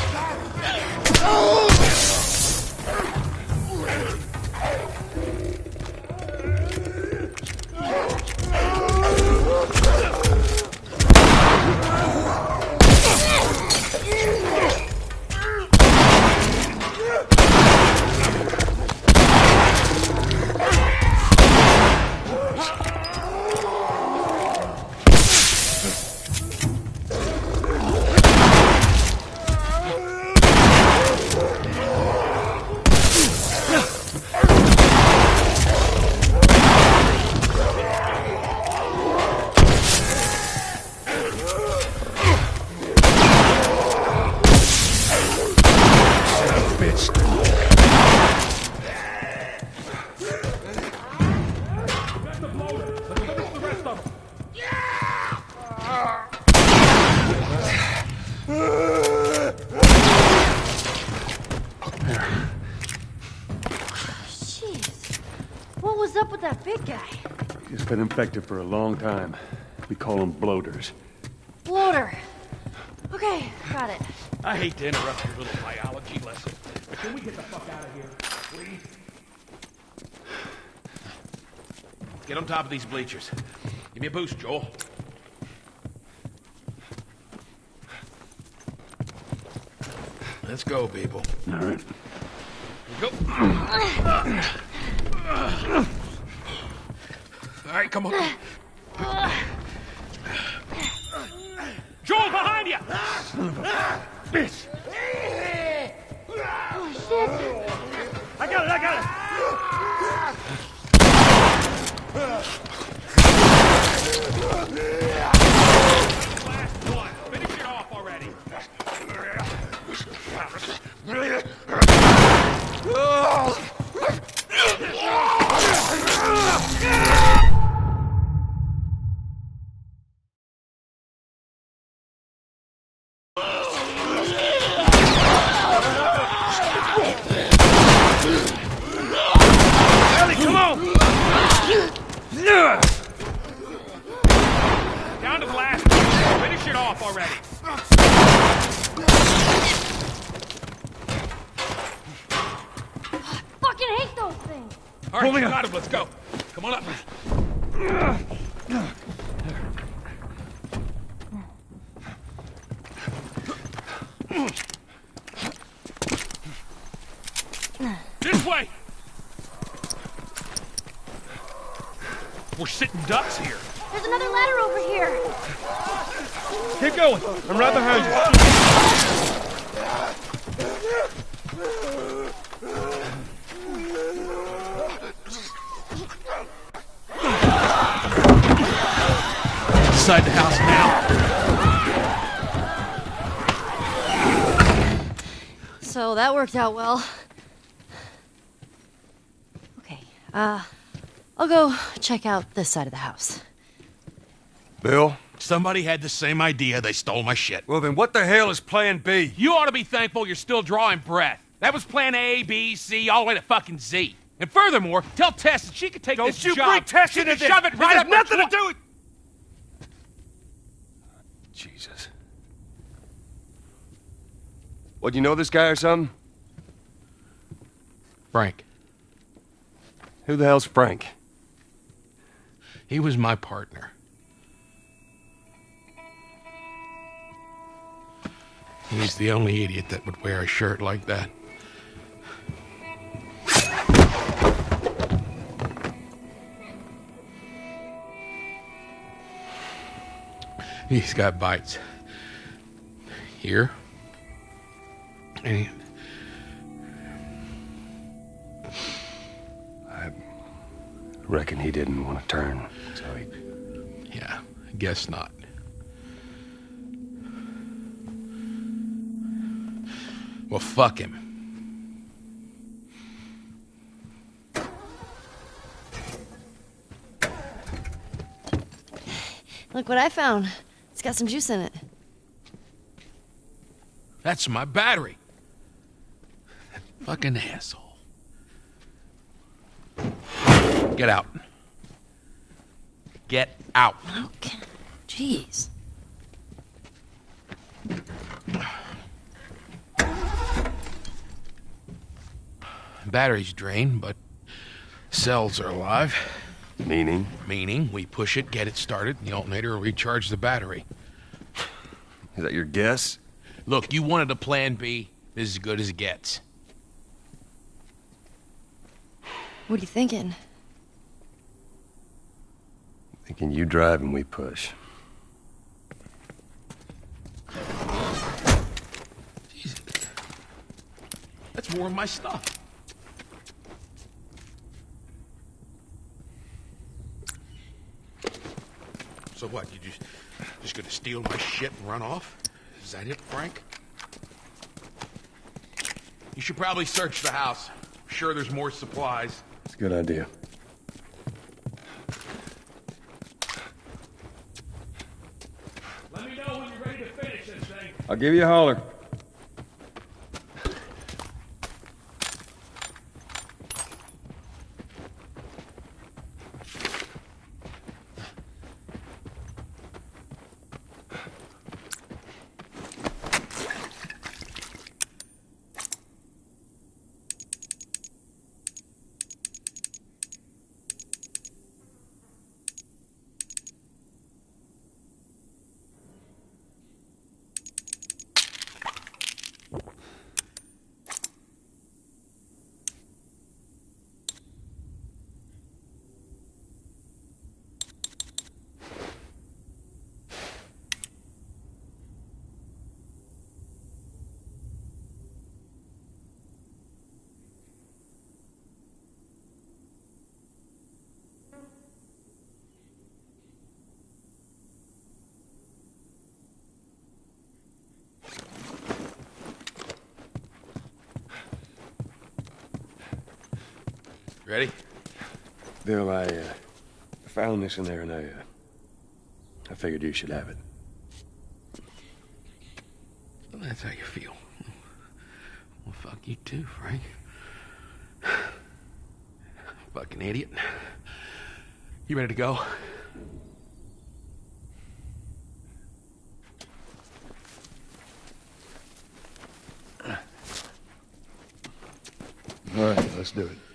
Jeez. What was up with that big guy? He's been infected for a long time. We call them bloaters. Bloater. Okay, got it. I hate to interrupt your little biology lesson, but can we get the fuck out of here, please? Get on top of these bleachers. Give me a boost, Joel. Let's go, people. All right. Go. All right, come on. Joel, behind you! Bitch! Oh, shit! I got it, I got it! Last one. Finish it off already. Ellie, come on! Down to the last one. Finish it off already. Fucking hate those things! All right, you got him. Let's go. Come on up. This way. We're sitting ducks here. There's another ladder over here! Keep going. I'm right behind you. Inside the house now. So that worked out well. Okay, uh, I'll go check out this side of the house. Bill? Somebody had the same idea. They stole my shit. Well, then what the hell is Plan B? You ought to be thankful you're still drawing breath. That was plan A, B, C, all the way to fucking Z. And furthermore, tell Tess that she could take Don't this you job. bring Tess she into can this. shove it right This up has nothing her to do with... Jesus. What, you know this guy or something? Frank. Who the hell's Frank? He was my partner. He's the only idiot that would wear a shirt like that. He's got bites. Here. And he... I reckon he didn't want to turn, so he... Yeah, I guess not. Well, fuck him. Look what I found. It's got some juice in it. That's my battery. That fucking asshole. Get out. Get out. Okay. Jeez. Battery's drained, but cells are alive. Meaning? Meaning, we push it, get it started, and the alternator will recharge the battery. Is that your guess? Look, you wanted a plan B. This is as good as it gets. What are you thinking? Thinking you drive and we push. Jesus. That's more of my stuff. So what, you just, just gonna steal my shit and run off? Is that it, Frank? You should probably search the house. I'm sure there's more supplies. It's a good idea. Let me know when you're ready to finish this thing. I'll give you a holler. Ready? Bill, I uh, found this in there and I, uh, I figured you should have it. Well, that's how you feel. Well, fuck you too, Frank. Fucking idiot. You ready to go? All right, let's do it.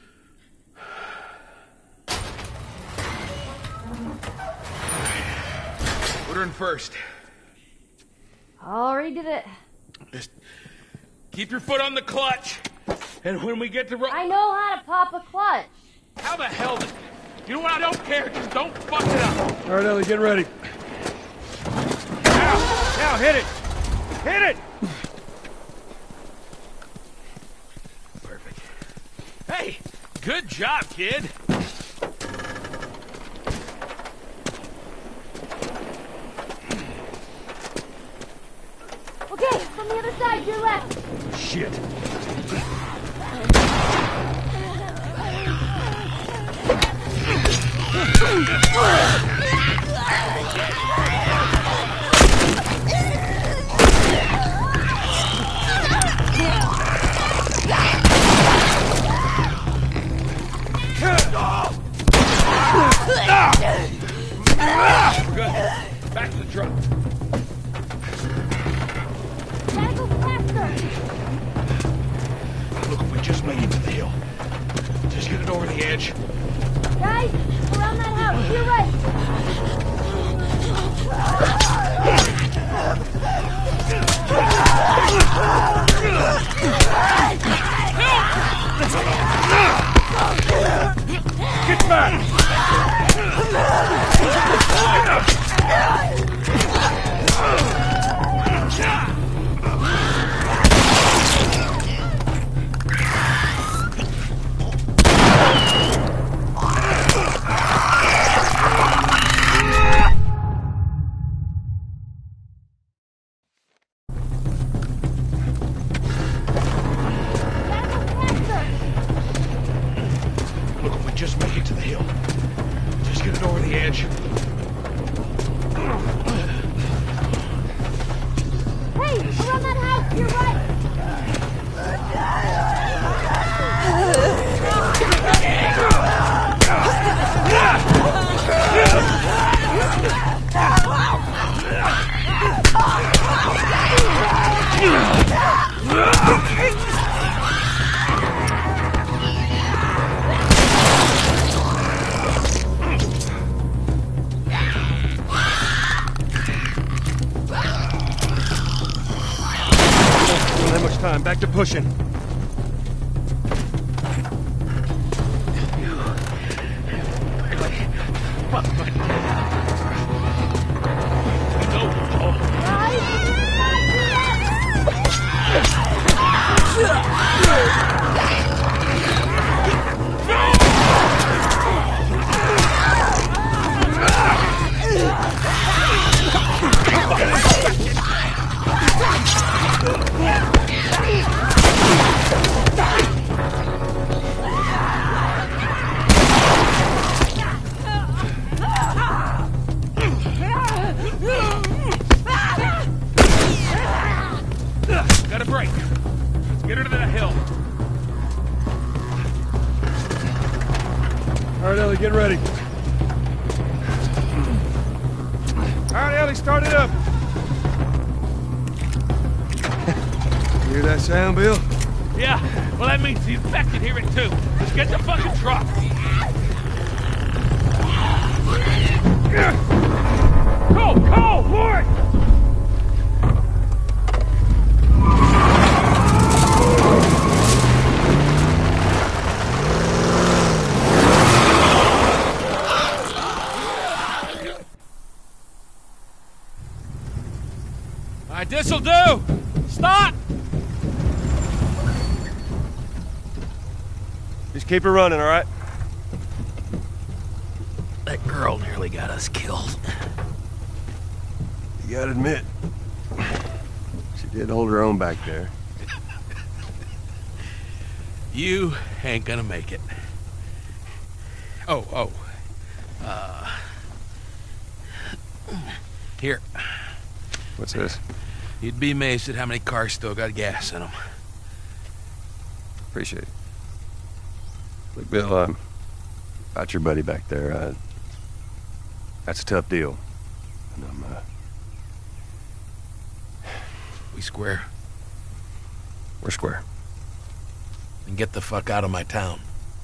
Put her in first. Already did it. Just keep your foot on the clutch. And when we get to... Ro I know how to pop a clutch. How the hell did... You know what? I don't care. Just don't fuck it up. All right, Ellie, get ready. Now! Now, hit it! Hit it! Perfect. Hey, good job, kid. Okay, from the other side, your left. Shit. We're good. Back to the truck. Gotta go faster. Look, we just made it to the hill. Just get it over the edge. Guys, around that house, to your right. have much time. Back to pushing. Got a break. Let's get her to that hill. All right, Ellie, get ready. All right, Ellie, start it up. You hear that sound, Bill? Yeah, well, that means the infected hear it too. Let's get the fucking truck. Go, go, Lord! All right, this'll do. Stop! Just keep it running, all right? That girl nearly got us killed. You gotta admit, she did hold her own back there. You ain't gonna make it. Oh, oh. Uh... Here. What's this? You'd be amazed at how many cars still got gas in them. Appreciate it. Look, Bill, um, about your buddy back there, uh, that's a tough deal. And I'm, uh... We square. We're square. And get the fuck out of my town.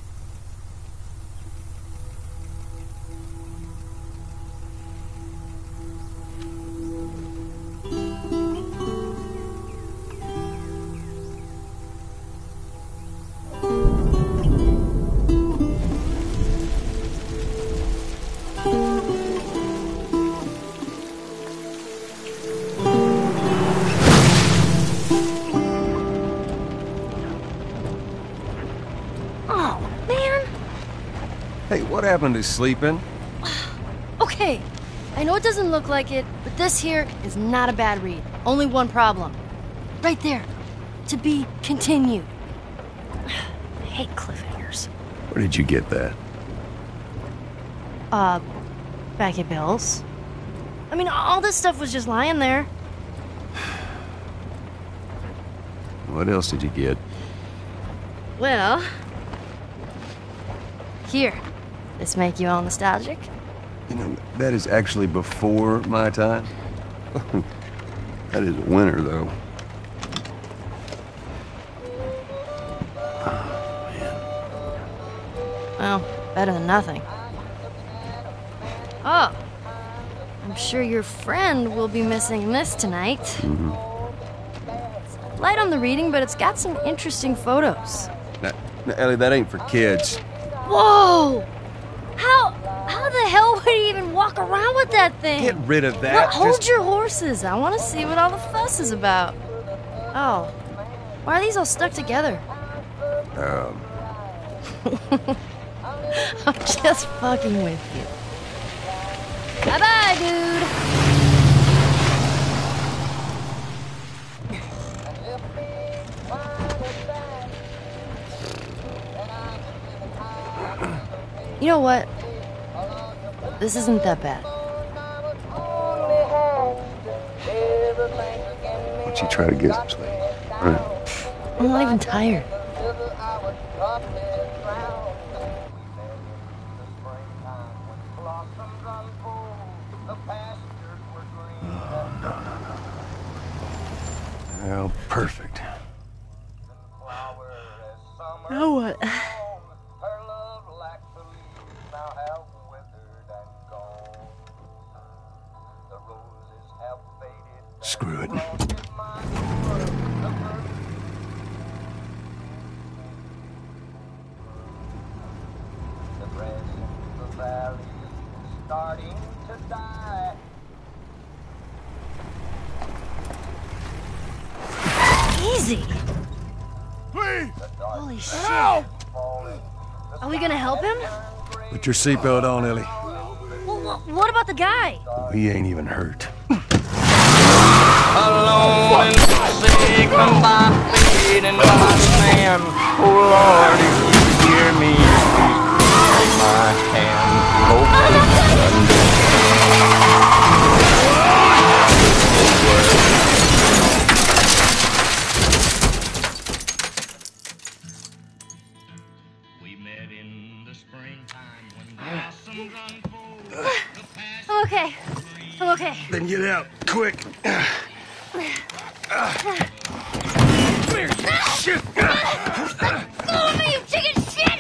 Hey, what happened to sleeping? Okay, I know it doesn't look like it, but this here is not a bad read. Only one problem. Right there. To be continued. I hate cliffhangers. Where did you get that? Uh, back at Bill's. I mean, all this stuff was just lying there. What else did you get? Well... Here. This make you all nostalgic? You know, that is actually before my time. That is a winner, though. Oh, man. Well, better than nothing. Oh. I'm sure your friend will be missing this tonight. Mm-hmm. It's light on the reading, but it's got some interesting photos. Now, now, Ellie, that ain't for kids. Whoa! How how the hell would he even walk around with that thing? Get rid of that. Well, hold Just... your horses. I want to see what all the fuss is about. Oh. Why are these all stuck together? Um... I'm just fucking with you. Bye-bye, dude. You know what? This isn't that bad. Why don't you try to get some sleep? All right. I'm not even tired. Well, perfect. Now what? Screw it. crazy! Please! Holy shit. Help! Are we gonna help him? Put your seatbelt on, Ellie. Well, wh what about the guy? He ain't even hurt. Alone and forsaken by fate and by man. Oh Lord, if you hear me, please take my hand. Hope that you We met in the springtime when blossoms unfold. I'm okay. I'm okay. Then get out, quick. Shit! Go with me, you chicken shit!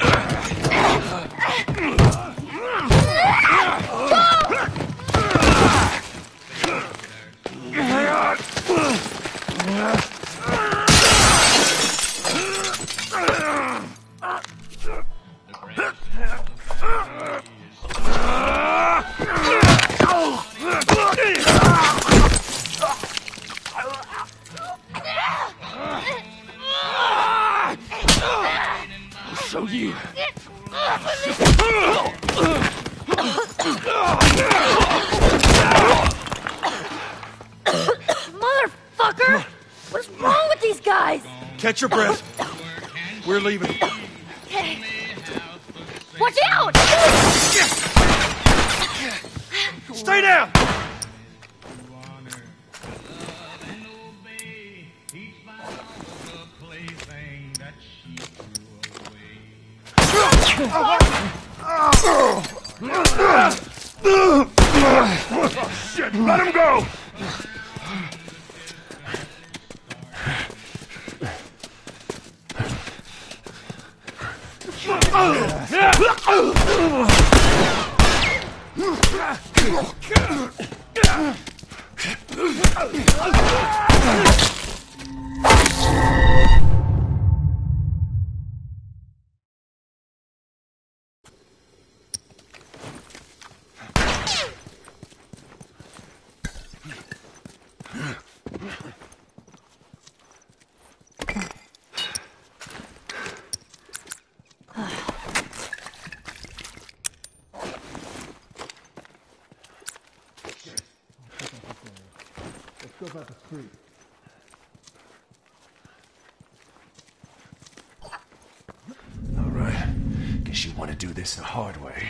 So you. Motherfucker! What's wrong with these guys? Catch your breath. We're leaving. Okay. Watch out! Stay down! Shit, let him go! Let's go back the street. All right. Guess you want to do this the hard way.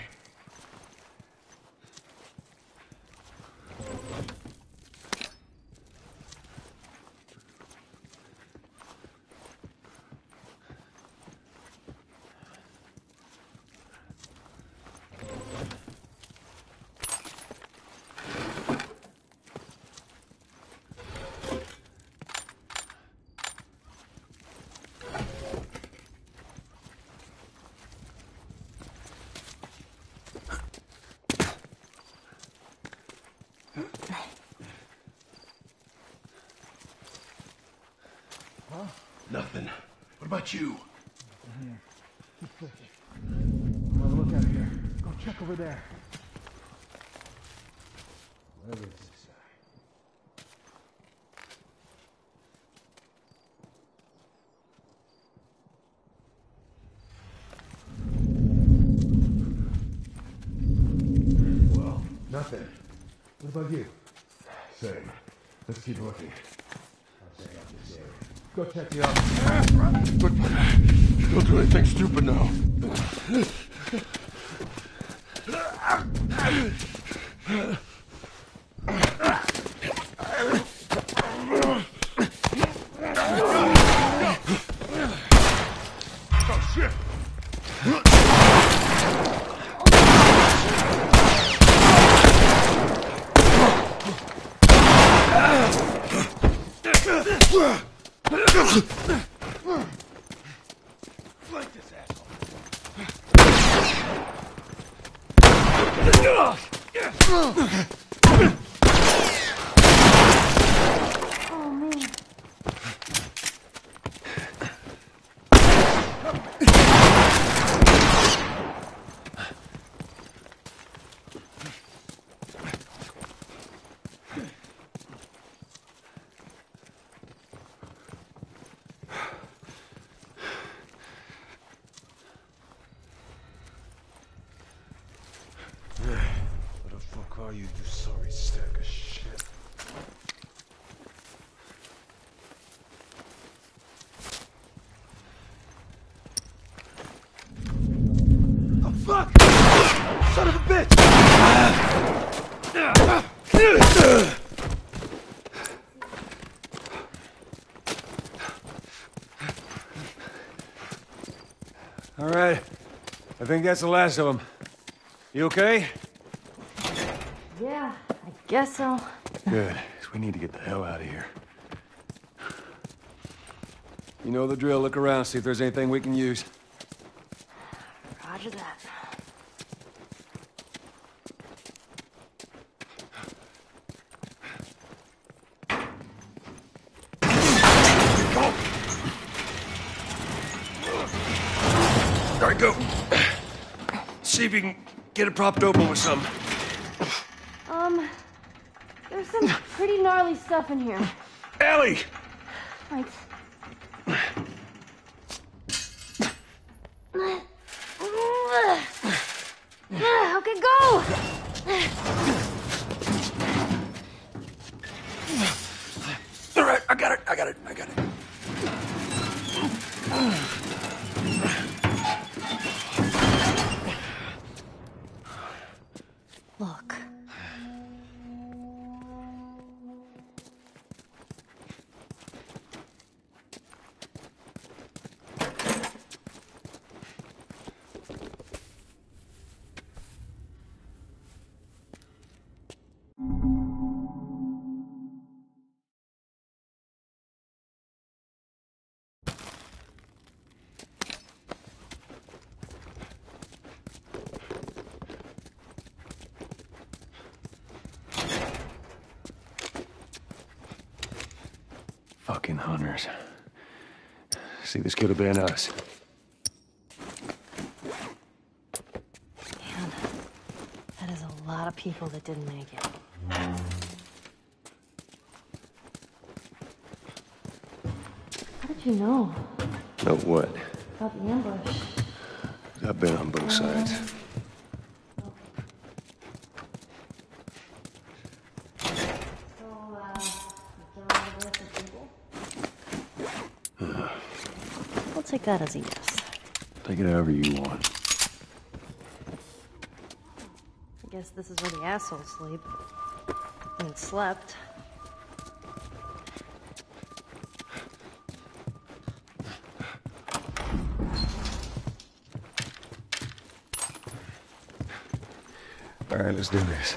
Huh? Nothing. What about you? Here. Keep searching. I'm gonna look out here. Go check over there. Where is this guy? Well, nothing. What about you? Same. Let's keep looking. I'll check out this area. Go check the office. But don't do anything stupid now. Oh, shit! Flank this asshole. Oh, man. All right. I think that's the last of them. You okay? Yeah, I guess so. Good. 'Cause we need to get the hell out of here. You know the drill. Look around, see if there's anything we can use. Roger that. All right, go. See if you can get it propped open with something. Um, there's some pretty gnarly stuff in here. Ellie! Like... Okay, go! All right, I got it, I got it, I got it. Look. Fucking hunters. See, this could have been us. Man, that is a lot of people that didn't make it. How did you know Know what? about the ambush? I've been on both sides. We'll take that as a yes. Take it however you want. I guess this is where the assholes sleep. I mean, slept. All right, let's do this.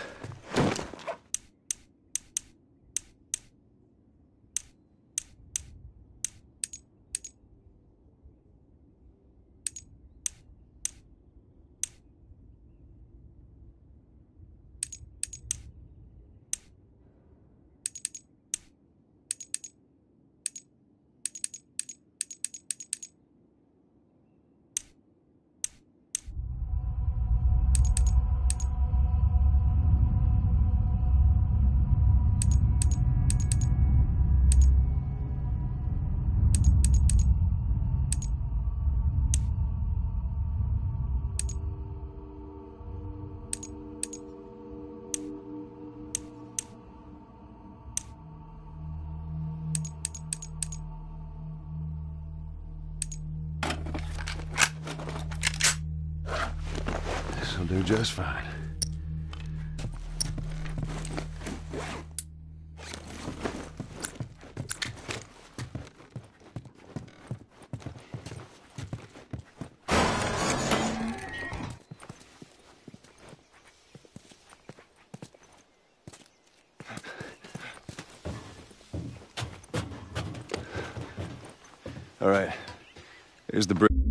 This'll do just fine. All right, here's the bridge.